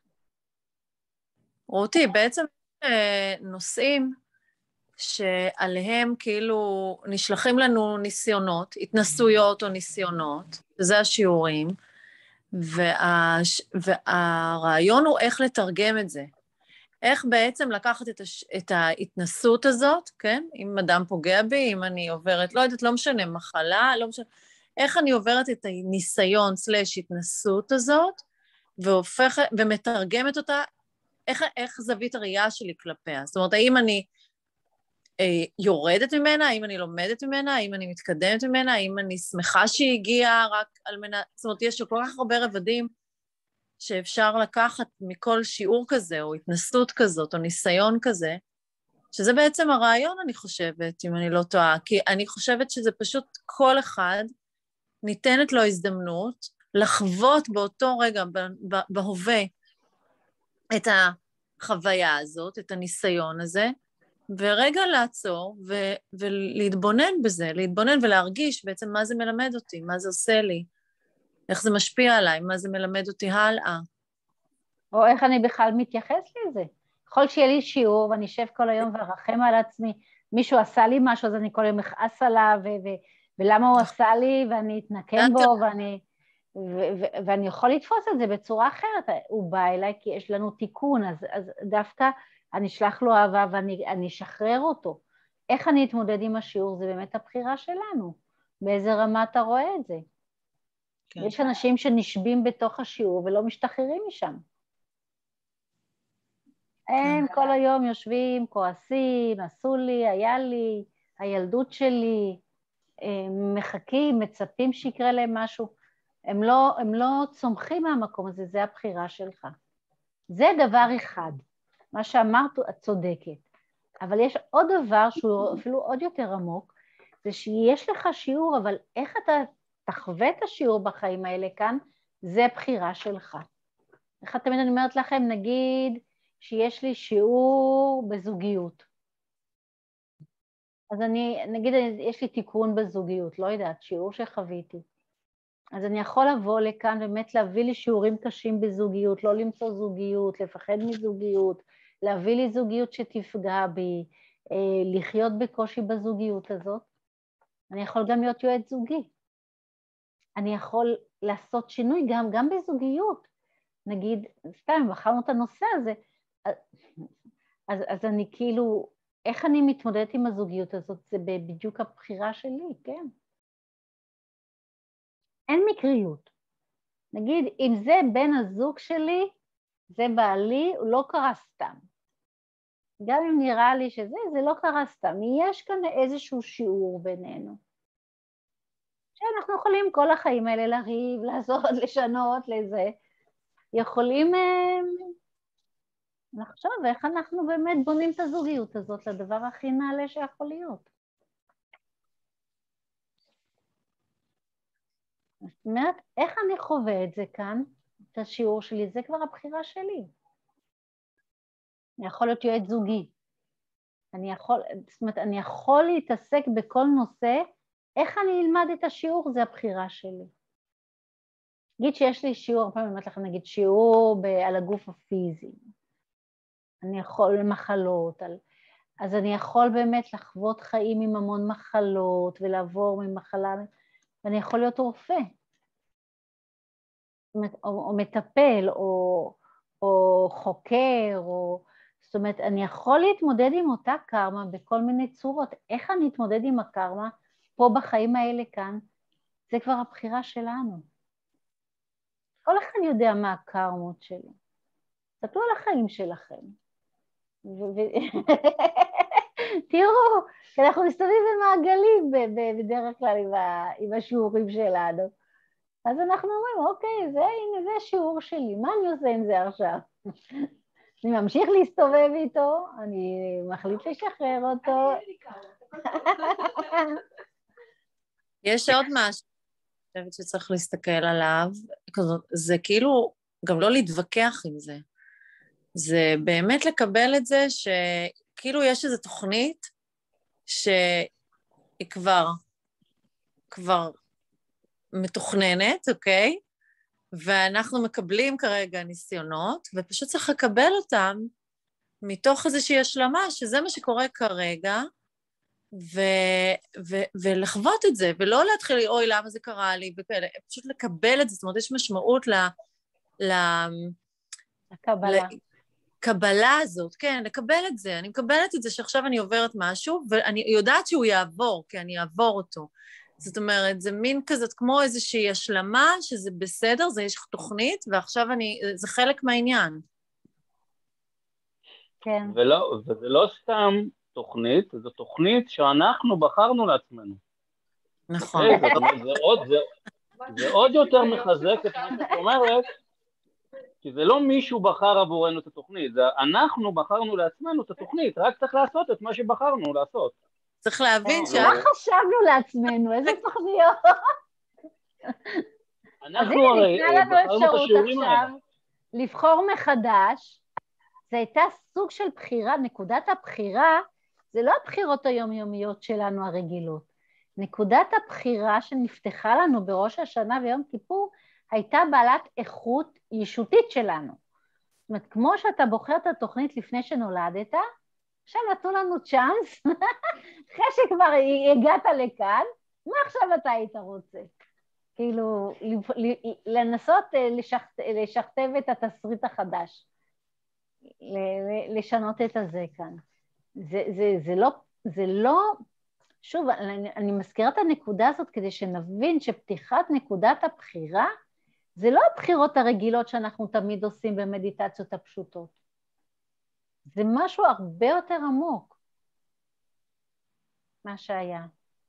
רותי, בעצם נושאים שעליהם כאילו נשלחים לנו ניסיונות, התנסויות או ניסיונות, וזה השיעורים, וה... והרעיון הוא איך לתרגם את זה. איך בעצם לקחת את, הש... את ההתנסות הזאת, כן? אם אדם פוגע בי, אם אני עוברת, לא יודעת, לא משנה, מחלה, לא משנה, איך אני עוברת את הניסיון סלש התנסות הזאת, והופכת, ומתרגמת אותה, איך, איך זווית הראייה שלי כלפיה. זאת אומרת, האם אני יורדת ממנה, האם אני לומדת ממנה, האם אני מתקדמת ממנה, האם אני שמחה שהיא הגיעה רק על מנת, זאת אומרת, יש כל כך הרבה רבדים שאפשר לקחת מכל שיעור כזה, או התנסות כזאת, או ניסיון כזה, שזה בעצם הרעיון, אני חושבת, אם אני לא טועה, כי אני חושבת שזה פשוט כל אחד ניתנת לו הזדמנות לחוות באותו רגע, בהווה, את החוויה הזאת, את הניסיון הזה, ורגע לעצור ו- ולהתבונן בזה, להתבונן ולהרגיש בעצם מה זה מלמד אותי, מה זה עושה לי, איך זה משפיע עליי, מה זה מלמד אותי הלאה. או איך אני בכלל מתייחס לזה. יכול שיהיה לי שיעור ואני אשב כל היום וארחם על עצמי, מישהו עשה לי משהו, אז אני כל היום אכעס עליו, ו- ו- ולמה הוא עשה לי, ואני אתנקם בו, ואני, ו- ו- ואני יכול לתפוס את זה בצורה אחרת. הוא בא אליי כי יש לנו תיקון, אז, אז דווקא אני אשלח לו אהבה ואני אשחרר אותו. איך אני אתמודד עם השיעור? זה באמת הבחירה שלנו. באיזה רמה אתה רואה את זה? כן. יש אנשים שנשבים בתוך השיעור ולא משתחררים משם. הם כל היום יושבים, כועסים, עשו לי, היה לי, הילדות שלי, מחכים, מצפים שיקרה להם משהו. הם לא, הם לא צומחים מהמקום הזה, זה הבחירה שלך. זה דבר אחד. מה שאמרת, את צודקת. אבל יש עוד דבר שהוא אפילו עוד יותר עמוק, זה שיש לך שיעור, אבל איך אתה תחווה את השיעור בחיים האלה כאן, זה הבחירה שלך. איך תמיד אני אומרת לכם, נגיד שיש לי שיעור בזוגיות. אז אני, נגיד, יש לי תיקון בזוגיות, לא יודעת, שיעור שחוויתי. אז אני יכול לבוא לכאן, באמת להביא לי שיעורים קשים בזוגיות, לא למצוא זוגיות, לפחד מזוגיות, להביא לי זוגיות שתפגע בי, לחיות בקושי בזוגיות הזאת. אני יכול גם להיות יועץ זוגי. אני יכול לעשות שינוי גם, גם בזוגיות. נגיד, סתם, בחרנו את הנושא הזה, אז, אז אני כאילו, איך אני מתמודדת עם הזוגיות הזאת? זה בדיוק הבחירה שלי, כן? אין מקריות. נגיד, אם זה בן הזוג שלי, זה בעלי, הוא לא קרה סתם. גם אם נראה לי שזה, זה לא קרה סתם. יש כאן איזשהו שיעור בינינו. שאנחנו יכולים כל החיים האלה לריב, לעשות, לשנות לזה. יכולים אה, לחשוב איך אנחנו באמת בונים את הזוגיות הזאת לדבר הכי נעלה שיכול להיות. זאת אומרת, איך אני חווה את זה כאן, את השיעור שלי, זה כבר הבחירה שלי. אני יכול להיות יועץ זוגי. אני יכול, זאת אומרת, אני יכול להתעסק בכל נושא, איך אני אלמד את השיעור, זה הבחירה שלי. נגיד שיש לי שיעור, פעם אני אומרת לכם, נגיד שיעור ב, על הגוף הפיזי. אני יכול מחלות, על, אז אני יכול באמת לחוות חיים עם המון מחלות, ולעבור ממחלה, ואני יכול להיות רופא. או, או מטפל, או, או חוקר, או... זאת אומרת, אני יכול להתמודד עם אותה קרמה בכל מיני צורות. איך אני אתמודד עם הקרמה פה בחיים האלה כאן? זה כבר הבחירה שלנו. כל אחד יודע מה הקרמות שלו. תסתכלו על החיים שלכם. תראו, אנחנו מסתובבים במעגלים בדרך כלל עם השיעורים שלנו. אז אנחנו אומרים, אוקיי, זה, הנה, זה השיעור שלי, מה אני עושה עם זה עכשיו? אני ממשיך להסתובב איתו, אני מחליט לשחרר אותו. יש עוד משהו, אני חושבת שצריך להסתכל עליו, זה כאילו גם לא להתווכח עם זה, זה באמת לקבל את זה שכאילו יש איזו תוכנית שהיא כבר, כבר מתוכננת, אוקיי? ואנחנו מקבלים כרגע ניסיונות, ופשוט צריך לקבל אותם מתוך איזושהי השלמה, שזה מה שקורה כרגע, ו- ו- ולחוות את זה, ולא להתחיל, אוי, למה זה קרה לי, וכאלה, פשוט לקבל את זה, זאת אומרת, יש משמעות ל... ל- הקבלה. לקבלה הזאת, כן, לקבל את זה, אני מקבלת את זה שעכשיו אני עוברת משהו, ואני יודעת שהוא יעבור, כי אני אעבור אותו. זאת אומרת, זה מין כזאת כמו איזושהי השלמה, שזה בסדר, זה יש תוכנית, ועכשיו אני, זה חלק מהעניין. כן. ולא, וזה לא סתם תוכנית, זו תוכנית שאנחנו בחרנו לעצמנו. נכון. אוקיי? זאת אומרת, זה עוד, זה, זה עוד יותר מחזק את מה שאת אומרת, כי זה לא מישהו בחר עבורנו את התוכנית, זה אנחנו בחרנו לעצמנו את התוכנית, רק צריך לעשות את מה שבחרנו לעשות. צריך להבין ש... מה חשבנו לעצמנו? איזה תוכניות? אנחנו הרי בחרנו את השיעורים האלה. לבחור מחדש, זה הייתה סוג של בחירה, נקודת הבחירה, זה לא הבחירות היומיומיות שלנו הרגילות. נקודת הבחירה שנפתחה לנו בראש השנה ויום כיפור, הייתה בעלת איכות ישותית שלנו. זאת אומרת, כמו שאתה בוחר את התוכנית לפני שנולדת, עכשיו נתנו לנו צ'אנס, אחרי שכבר הגעת לכאן, מה עכשיו אתה היית רוצה? כאילו, לנסות לשכתב את התסריט החדש, לשנות את הזה כאן. זה, זה, זה לא, זה לא, שוב, אני, אני מזכירה את הנקודה הזאת כדי שנבין שפתיחת נקודת הבחירה, זה לא הבחירות הרגילות שאנחנו תמיד עושים במדיטציות הפשוטות. זה משהו הרבה יותר עמוק, מה שהיה.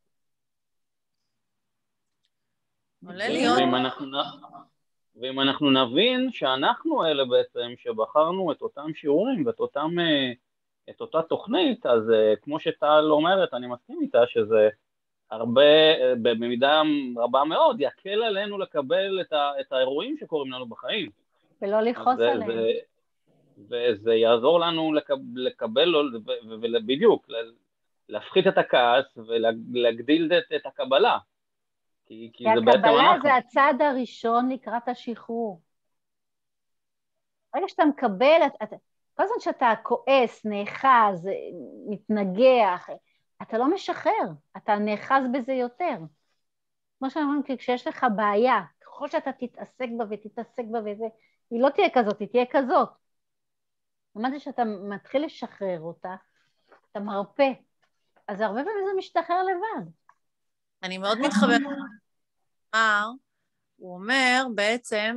ואם אנחנו, ואם אנחנו נבין שאנחנו אלה בעצם שבחרנו את אותם שיעורים ואת אותם, את אותה תוכנית, אז כמו שטל אומרת, אני מסכים איתה שזה הרבה, במידה רבה מאוד, יקל עלינו לקבל את, ה, את האירועים שקורים לנו בחיים. ולא לכעוס עליהם. זה, וזה יעזור לנו לקבל, לקבל ובדיוק, להפחית את הכעס ולהגדיל את, את הקבלה. כי, כי, כי זה הקבלה זה הצעד הראשון לקראת השחרור. רגע שאתה מקבל, אתה, כל הזמן שאתה כועס, נאחז, מתנגח, אתה לא משחרר, אתה נאחז בזה יותר. כמו שאומרים, כשיש לך בעיה, ככל שאתה תתעסק בה ותתעסק בה וזה, היא לא תהיה כזאת, היא תהיה כזאת. אמרתי שאתה מתחיל לשחרר אותה, אתה מרפא, אז הרבה פעמים זה משתחרר לבד. אני מאוד מתחברת. הוא אומר בעצם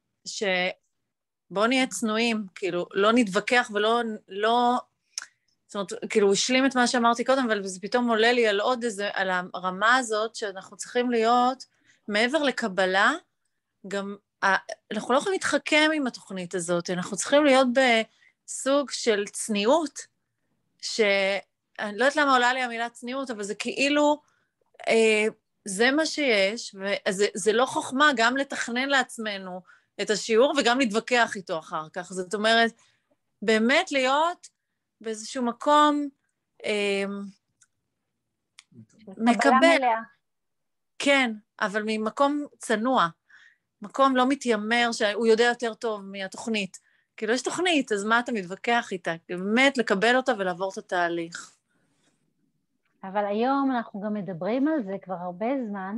שבוא נהיה צנועים, כאילו לא נתווכח ולא, לא, זאת אומרת, כאילו הוא השלים את מה שאמרתי קודם, אבל זה פתאום עולה לי על עוד איזה, על הרמה הזאת שאנחנו צריכים להיות, מעבר לקבלה, גם, אנחנו לא יכולים להתחכם עם התוכנית הזאת, אנחנו צריכים להיות בסוג של צניעות, שאני לא יודעת למה עולה לי המילה צניעות, אבל זה כאילו, אה, זה מה שיש, וזה זה לא חוכמה גם לתכנן לעצמנו את השיעור וגם להתווכח איתו אחר כך. זאת אומרת, באמת להיות באיזשהו מקום אה, מקבל. כן, אבל ממקום צנוע, מקום לא מתיימר שהוא יודע יותר טוב מהתוכנית. כאילו יש תוכנית, אז מה אתה מתווכח איתה? באמת לקבל אותה ולעבור את התהליך. אבל היום אנחנו גם מדברים על זה כבר הרבה זמן,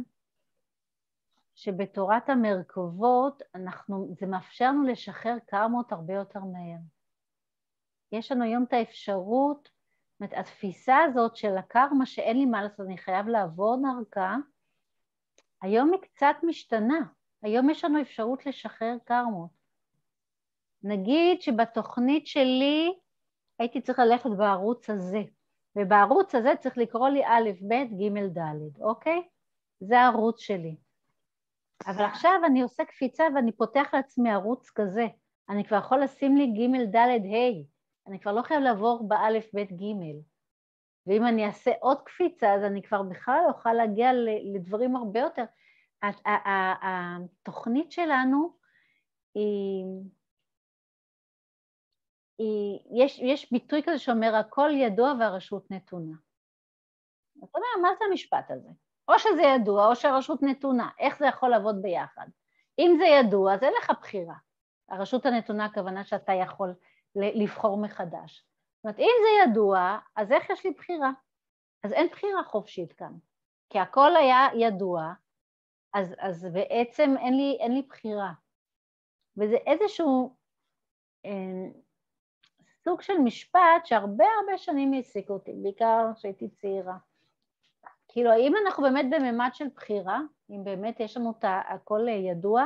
שבתורת המרכבות אנחנו, זה מאפשר לנו לשחרר קרמות הרבה יותר מהר. יש לנו היום את האפשרות, התפיסה הזאת של הקרמה שאין לי מה לעשות, אני חייב לעבור דרכה, היום היא קצת משתנה. היום יש לנו אפשרות לשחרר קרמות. נגיד שבתוכנית שלי הייתי צריך ללכת בערוץ הזה, ובערוץ הזה צריך לקרוא לי א', ב', ג', ד', אוקיי? זה הערוץ שלי. אבל עכשיו אני עושה קפיצה ואני פותח לעצמי ערוץ כזה. אני כבר יכול לשים לי ג', ד', ה'. אני כבר לא חייב לעבור באלף, ב', ג'. ואם אני אעשה עוד קפיצה, אז אני כבר בכלל אוכל להגיע לדברים הרבה יותר. התוכנית שלנו היא... יש, יש ביטוי כזה שאומר, הכל ידוע והרשות נתונה. אתה אומר, מה זה המשפט הזה? או שזה ידוע, או שהרשות נתונה. איך זה יכול לעבוד ביחד? אם זה ידוע, אז אין לך בחירה. הרשות הנתונה, הכוונה שאתה יכול לבחור מחדש. זאת אומרת, אם זה ידוע, אז איך יש לי בחירה? אז אין בחירה חופשית כאן. כי הכל היה ידוע, אז, אז בעצם אין לי, אין לי בחירה. וזה איזשהו... סוג של משפט שהרבה הרבה שנים העסיק אותי, בעיקר כשהייתי צעירה. כאילו, האם אנחנו באמת בממד של בחירה, אם באמת יש לנו את הכל ידוע,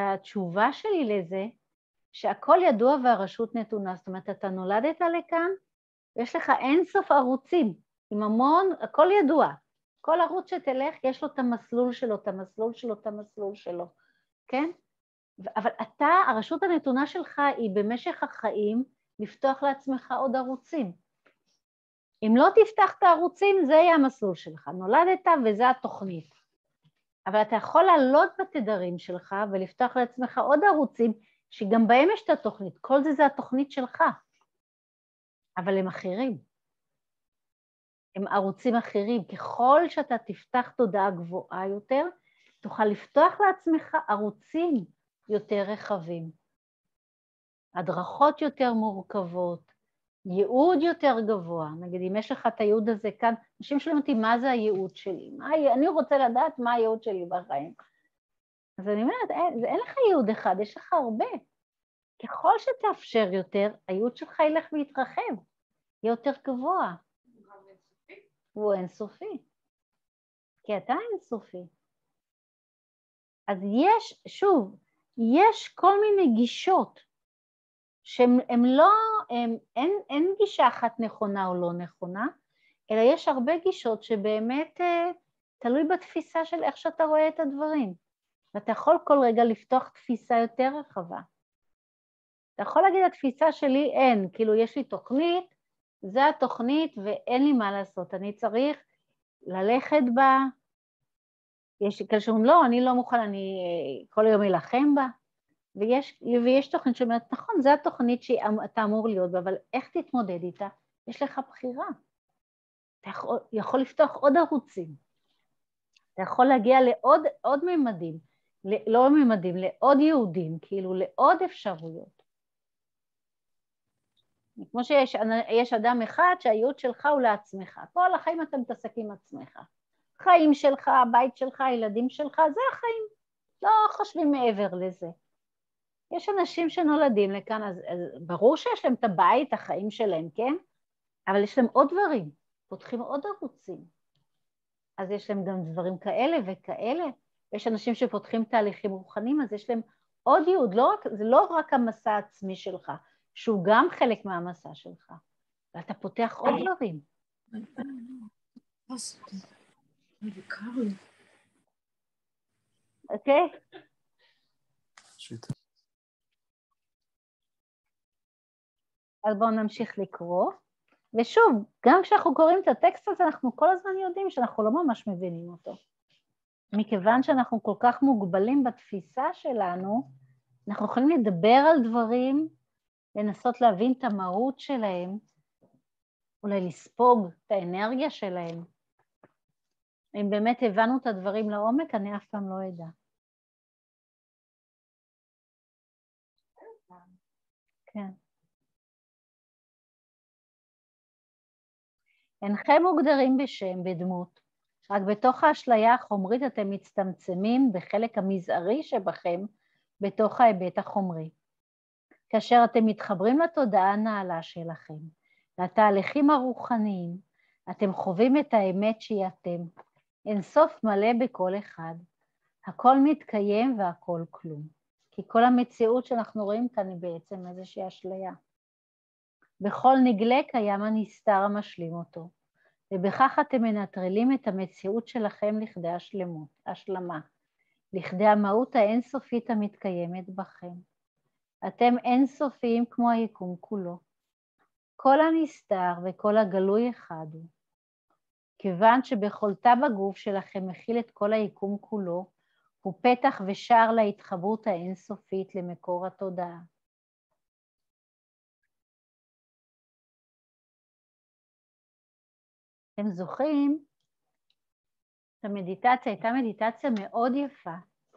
והתשובה שלי לזה, שהכל ידוע והרשות נתונה, זאת אומרת, אתה נולדת לכאן, יש לך אינסוף ערוצים, עם המון, הכל ידוע. כל ערוץ שתלך, יש לו את המסלול שלו, את המסלול שלו, את המסלול שלו, כן? אבל אתה, הרשות הנתונה שלך היא במשך החיים לפתוח לעצמך עוד ערוצים. אם לא תפתח את הערוצים, זה יהיה המסלול שלך. נולדת וזה התוכנית. אבל אתה יכול לעלות בתדרים שלך ולפתוח לעצמך עוד ערוצים, שגם בהם יש את התוכנית. כל זה זה התוכנית שלך. אבל הם אחרים. הם ערוצים אחרים. ככל שאתה תפתח תודעה גבוהה יותר, תוכל לפתוח לעצמך ערוצים יותר רחבים. הדרכות יותר מורכבות, ייעוד יותר גבוה. נגיד, אם יש לך את הייעוד הזה כאן, אנשים שואלים אותי, מה זה הייעוד שלי? מה, אני רוצה לדעת מה הייעוד שלי בחיים. אז אני אומרת, אין, אין לך ייעוד אחד, יש לך הרבה. ככל שתאפשר יותר, הייעוד שלך ילך ויתרחב, יהיה יותר גבוה. הוא אינסופי. כי אתה אינסופי. אז יש, שוב, יש כל מיני גישות, שהן לא, הם, אין, אין גישה אחת נכונה או לא נכונה, אלא יש הרבה גישות שבאמת אה, תלוי בתפיסה של איך שאתה רואה את הדברים. ואתה יכול כל רגע לפתוח תפיסה יותר רחבה. אתה יכול להגיד, התפיסה שלי אין, כאילו יש לי תוכנית, זה התוכנית ואין לי מה לעשות, אני צריך ללכת בה, יש כאלה שאומרים, לא, אני לא מוכן, אני כל היום אלחם בה, ויש, ויש תוכנית שאומרת, נכון, זו התוכנית שאתה אמור להיות בה, אבל איך תתמודד איתה? יש לך בחירה. אתה יכול, יכול לפתוח עוד ערוצים. אתה יכול להגיע לעוד עוד ממדים, לא ממדים, לעוד יהודים, כאילו לעוד אפשרויות. כמו שיש יש אדם אחד שהייעוד שלך הוא לעצמך. כל החיים אתה מתעסק עם עצמך. חיים שלך, הבית שלך, הילדים שלך, זה החיים. לא חושבים מעבר לזה. יש אנשים שנולדים לכאן, אז, אז ברור שיש להם את הבית, החיים שלהם, כן? אבל יש להם עוד דברים, פותחים עוד ערוצים. אז יש להם גם דברים כאלה וכאלה. יש אנשים שפותחים תהליכים רוחניים, אז יש להם עוד ייעוד. לא רק, זה לא רק המסע העצמי שלך, שהוא גם חלק מהמסע שלך. ואתה פותח עוד דברים. אוקיי? אז בואו נמשיך לקרוא. ושוב, גם כשאנחנו קוראים את הטקסט הזה, אנחנו כל הזמן יודעים שאנחנו לא ממש מבינים אותו. מכיוון שאנחנו כל כך מוגבלים בתפיסה שלנו, אנחנו יכולים לדבר על דברים, לנסות להבין את המהות שלהם, אולי לספוג את האנרגיה שלהם. אם באמת הבנו את הדברים לעומק, אני אף פעם לא אדע. כן. אינכם מוגדרים בשם, בדמות, רק בתוך האשליה החומרית אתם מצטמצמים בחלק המזערי שבכם, בתוך ההיבט החומרי. כאשר אתם מתחברים לתודעה הנעלה שלכם, לתהליכים הרוחניים, אתם חווים את האמת שהיא אתם, אינסוף מלא בכל אחד. הכל מתקיים והכל כלום. כי כל המציאות שאנחנו רואים כאן היא בעצם איזושהי אשליה. בכל נגלה קיים הנסתר המשלים אותו, ובכך אתם מנטרלים את המציאות שלכם לכדי השלמות, השלמה, לכדי המהות האינסופית המתקיימת בכם. אתם אינסופיים כמו היקום כולו. כל הנסתר וכל הגלוי אחד הוא. כיוון שבכל תא בגוף שלכם מכיל את כל היקום כולו, הוא פתח ושער להתחברות האינסופית למקור התודעה. אתם זוכרים, המדיטציה הייתה מדיטציה מאוד יפה.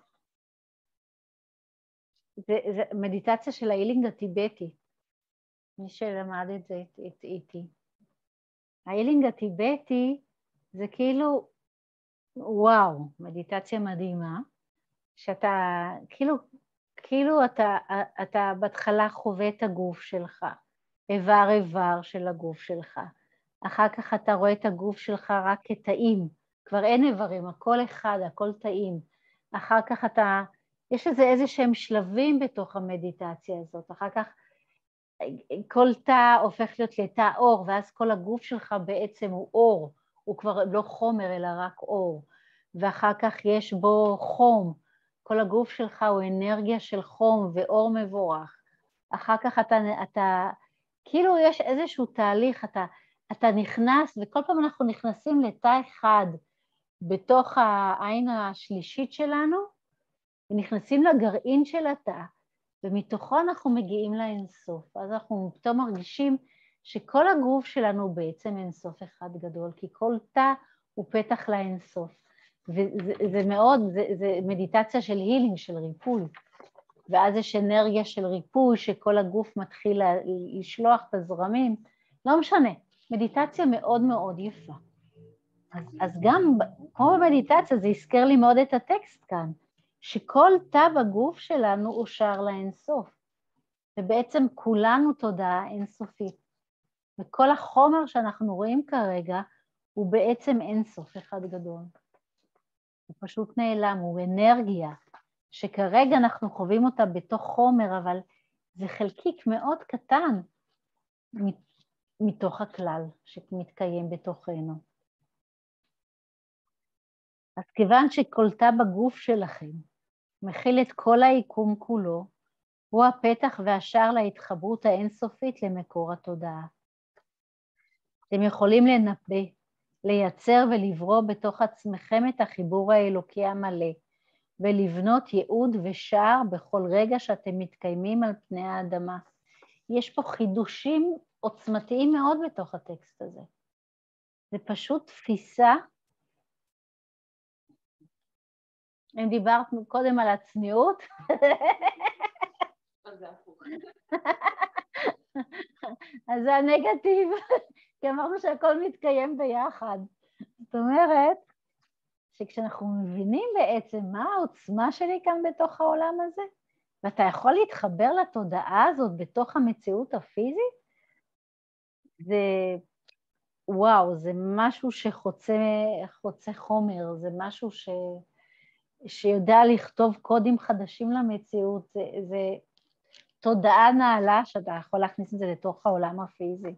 זה, זה מדיטציה של האילינג הטיבטי, מי שלמד את זה איתי. האילינג הטיבטי זה כאילו, וואו, מדיטציה מדהימה, שאתה, כאילו, כאילו אתה, אתה בהתחלה חווה את הגוף שלך, איבר איבר של הגוף שלך. אחר כך אתה רואה את הגוף שלך רק כתאים, כבר אין איברים, הכל אחד, הכל תאים. אחר כך אתה, יש לזה איזה שהם שלבים בתוך המדיטציה הזאת, אחר כך כל תא הופך להיות לתא אור, ואז כל הגוף שלך בעצם הוא אור, הוא כבר לא חומר אלא רק אור, ואחר כך יש בו חום, כל הגוף שלך הוא אנרגיה של חום ואור מבורך, אחר כך אתה, אתה כאילו יש איזשהו תהליך, אתה, אתה נכנס, וכל פעם אנחנו נכנסים לתא אחד בתוך העין השלישית שלנו, ונכנסים לגרעין של התא, ומתוכו אנחנו מגיעים לאינסוף. אז אנחנו פתאום מרגישים שכל הגוף שלנו בעצם אינסוף אחד גדול, כי כל תא הוא פתח לאינסוף. וזה זה מאוד, זה, זה מדיטציה של הילינג, של ריפוי. ואז יש אנרגיה של ריפוי, שכל הגוף מתחיל לשלוח את הזרמים. לא משנה, מדיטציה מאוד מאוד יפה. אז, אז גם, כמו במדיטציה, זה הזכר לי מאוד את הטקסט כאן, שכל תא בגוף שלנו אושר לאינסוף, ובעצם כולנו תודעה אינסופית, וכל החומר שאנחנו רואים כרגע הוא בעצם אינסוף אחד גדול. הוא פשוט נעלם, הוא אנרגיה, שכרגע אנחנו חווים אותה בתוך חומר, אבל זה חלקיק מאוד קטן מתוך הכלל שמתקיים בתוכנו. אז כיוון שכל תא בגוף שלכם מכיל את כל היקום כולו, הוא הפתח והשער להתחברות האינסופית למקור התודעה. אתם יכולים לנבא, לייצר ולברוא בתוך עצמכם את החיבור האלוקי המלא, ולבנות ייעוד ושער בכל רגע שאתם מתקיימים על פני האדמה. יש פה חידושים עוצמתיים מאוד בתוך הטקסט הזה. זה פשוט תפיסה. אם דיברת קודם על הצניעות, אז זה הפוך. אז זה הנגטיב, כי אמרנו שהכל מתקיים ביחד. זאת אומרת, שכשאנחנו מבינים בעצם מה העוצמה שלי כאן בתוך העולם הזה, ואתה יכול להתחבר לתודעה הזאת בתוך המציאות הפיזית, זה, וואו, זה משהו שחוצה חוצה חומר, זה משהו ש... שיודע לכתוב קודים חדשים למציאות, זה, זה תודעה נעלה שאתה יכול להכניס את זה לתוך העולם הפיזי.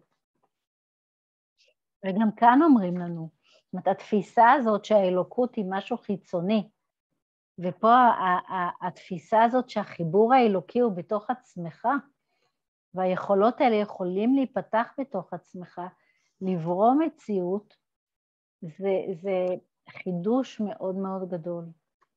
וגם כאן אומרים לנו, זאת אומרת, התפיסה הזאת שהאלוקות היא משהו חיצוני, ופה התפיסה הזאת שהחיבור האלוקי הוא בתוך עצמך, והיכולות האלה יכולים להיפתח בתוך עצמך, לברוא מציאות, זה, זה חידוש מאוד מאוד גדול.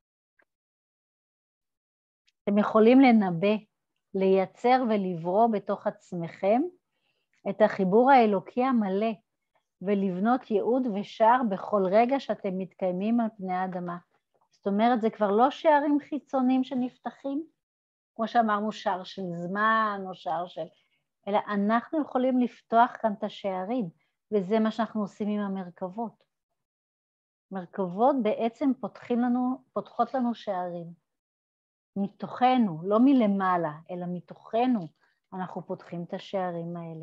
אתם יכולים לנבא, לייצר ולברוא בתוך עצמכם את החיבור האלוקי המלא, ולבנות ייעוד ושער בכל רגע שאתם מתקיימים על פני האדמה. זאת אומרת, זה כבר לא שערים חיצוניים שנפתחים, כמו שאמרנו, שער של זמן או שער של... אלא אנחנו יכולים לפתוח כאן את השערים, וזה מה שאנחנו עושים עם המרכבות. מרכבות בעצם פותחים לנו, פותחות לנו שערים. מתוכנו, לא מלמעלה, אלא מתוכנו אנחנו פותחים את השערים האלה.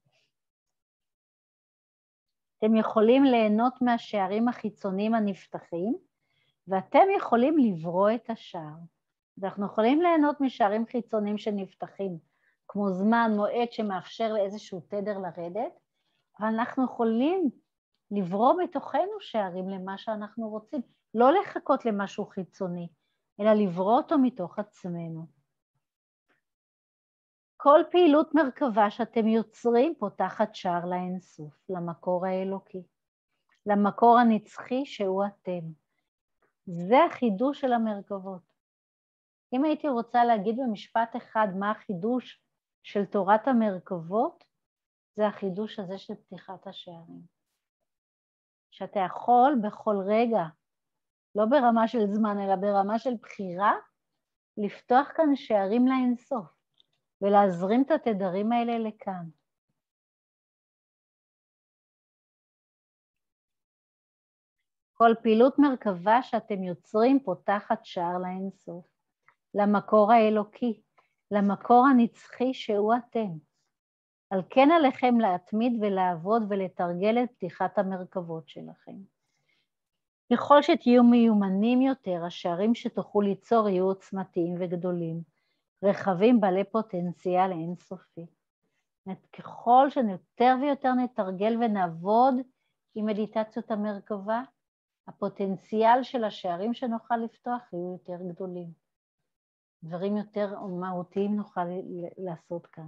אתם יכולים ליהנות מהשערים החיצוניים הנפתחים, ואתם יכולים לברוא את השער. ואנחנו יכולים ליהנות משערים חיצוניים שנפתחים, כמו זמן, מועד שמאפשר לאיזשהו תדר לרדת, אבל אנחנו יכולים לברוא בתוכנו שערים למה שאנחנו רוצים, לא לחכות למשהו חיצוני, אלא לברוא אותו מתוך עצמנו. כל פעילות מרכבה שאתם יוצרים פותחת שער לאינסוף, למקור האלוקי, למקור הנצחי שהוא אתם. זה החידוש של המרכבות. אם הייתי רוצה להגיד במשפט אחד מה החידוש של תורת המרכבות, זה החידוש הזה של פתיחת השערים. שאתה יכול בכל רגע, לא ברמה של זמן, אלא ברמה של בחירה, לפתוח כאן שערים לאינסוף, ולהזרים את התדרים האלה לכאן. כל פעילות מרכבה שאתם יוצרים פותחת שער לאינסוף, למקור האלוקי, למקור הנצחי שהוא אתם. על כן עליכם להתמיד ולעבוד ולתרגל את פתיחת המרכבות שלכם. ככל שתהיו מיומנים יותר, השערים שתוכלו ליצור יהיו עוצמתיים וגדולים, רחבים בעלי פוטנציאל אינסופי. ככל שיותר ויותר נתרגל ונעבוד עם מדיטציות המרכבה, הפוטנציאל של השערים שנוכל לפתוח יהיו יותר גדולים. דברים יותר מהותיים נוכל לעשות כאן.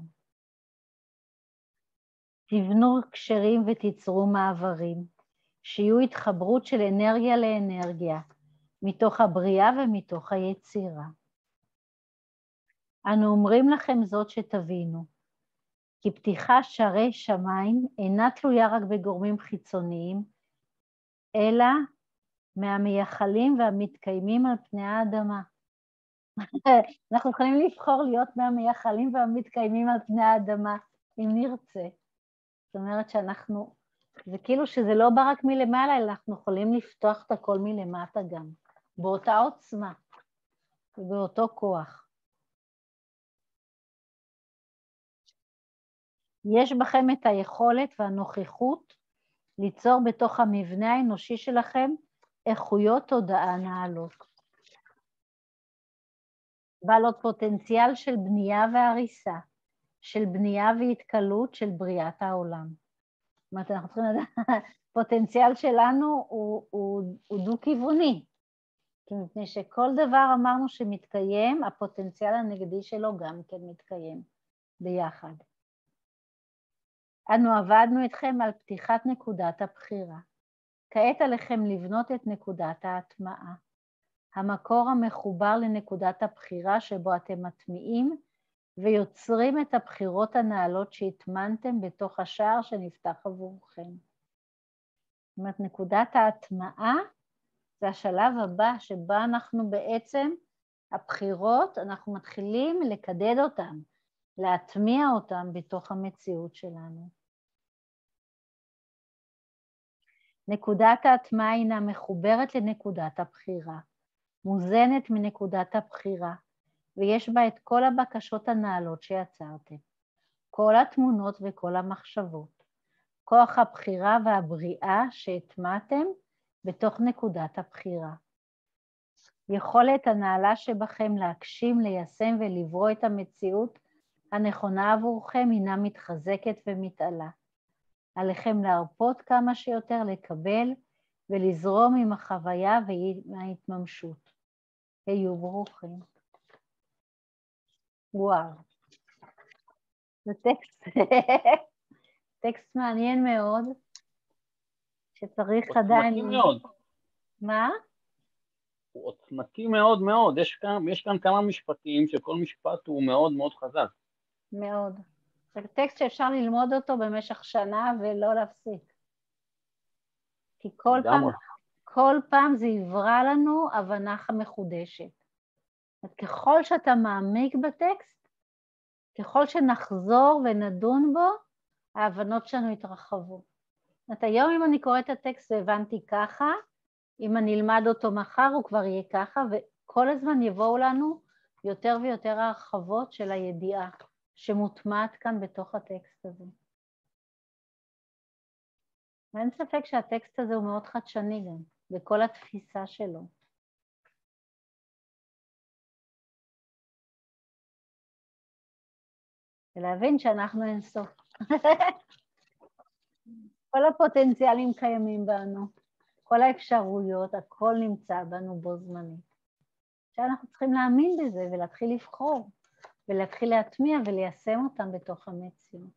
תבנו קשרים ותיצרו מעברים, שיהיו התחברות של אנרגיה לאנרגיה, מתוך הבריאה ומתוך היצירה. אנו אומרים לכם זאת שתבינו, כי פתיחת שערי שמיים אינה תלויה רק בגורמים חיצוניים, אלא מהמייחלים והמתקיימים על פני האדמה. אנחנו יכולים לבחור להיות מהמייחלים והמתקיימים על פני האדמה, אם נרצה. זאת אומרת שאנחנו, זה כאילו שזה לא בא רק מלמעלה, אלא אנחנו יכולים לפתוח את הכל מלמטה גם, באותה עוצמה ובאותו כוח. יש בכם את היכולת והנוכחות ליצור בתוך המבנה האנושי שלכם איכויות תודעה נעלות. בעלות פוטנציאל של בנייה והריסה, של בנייה והתקלות של בריאת העולם. זאת אומרת, אנחנו צריכים לדעת, הפוטנציאל שלנו הוא, הוא, הוא דו-כיווני, מפני שכל דבר אמרנו שמתקיים, הפוטנציאל הנגדי שלו גם כן מתקיים ביחד. אנו עבדנו אתכם על פתיחת נקודת הבחירה. כעת עליכם לבנות את נקודת ההטמעה. המקור המחובר לנקודת הבחירה שבו אתם מטמיעים ויוצרים את הבחירות הנעלות שהטמנתם בתוך השער שנפתח עבורכם. זאת אומרת, נקודת ההטמעה זה השלב הבא שבה אנחנו בעצם, הבחירות, אנחנו מתחילים לקדד אותם, להטמיע אותם בתוך המציאות שלנו. נקודת ההטמעה הינה מחוברת לנקודת הבחירה, מוזנת מנקודת הבחירה, ויש בה את כל הבקשות הנעלות שיצרתם, כל התמונות וכל המחשבות, כוח הבחירה והבריאה שהטמעתם בתוך נקודת הבחירה. יכולת הנעלה שבכם להגשים, ליישם ולברוא את המציאות הנכונה עבורכם הינה מתחזקת ומתעלה. עליכם להרפות כמה שיותר, לקבל ולזרום עם החוויה וההתממשות. היו ברוכים. וואו. זה טקסט, טקסט מעניין מאוד, שצריך עדיין... עוצמתי מאוד. מה? הוא עוצמתי מאוד מאוד. יש כאן, יש כאן כמה משפטים שכל משפט הוא מאוד מאוד חזק. מאוד. זה טקסט שאפשר ללמוד אותו במשך שנה ולא להפסיק. כי כל פעם, כל פעם זה יברא לנו הבנה מחודשת. ככל שאתה מעמיק בטקסט, ככל שנחזור ונדון בו, ההבנות שלנו יתרחבו. זאת היום אם אני קוראת את הטקסט והבנתי ככה, אם אני אלמד אותו מחר הוא כבר יהיה ככה, וכל הזמן יבואו לנו יותר ויותר הרחבות של הידיעה שמוטמעת כאן בתוך הטקסט הזה. ואין ספק שהטקסט הזה הוא מאוד חדשני גם, בכל התפיסה שלו. ולהבין שאנחנו אין סוף. כל הפוטנציאלים קיימים בנו, כל האפשרויות, הכל נמצא בנו בו זמנית. שאנחנו צריכים להאמין בזה ולהתחיל לבחור, ולהתחיל להטמיע וליישם אותם בתוך המציאות.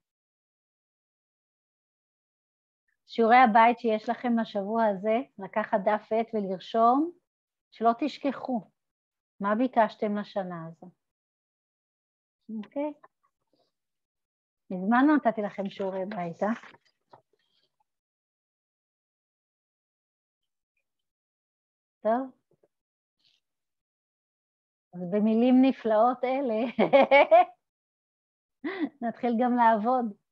שיעורי הבית שיש לכם לשבוע הזה, לקחת דף עט ולרשום, שלא תשכחו מה ביקשתם לשנה הזו. אוקיי? מזמן לא נתתי לכם שיעורי בית, אה? טוב? אז במילים נפלאות אלה, נתחיל גם לעבוד.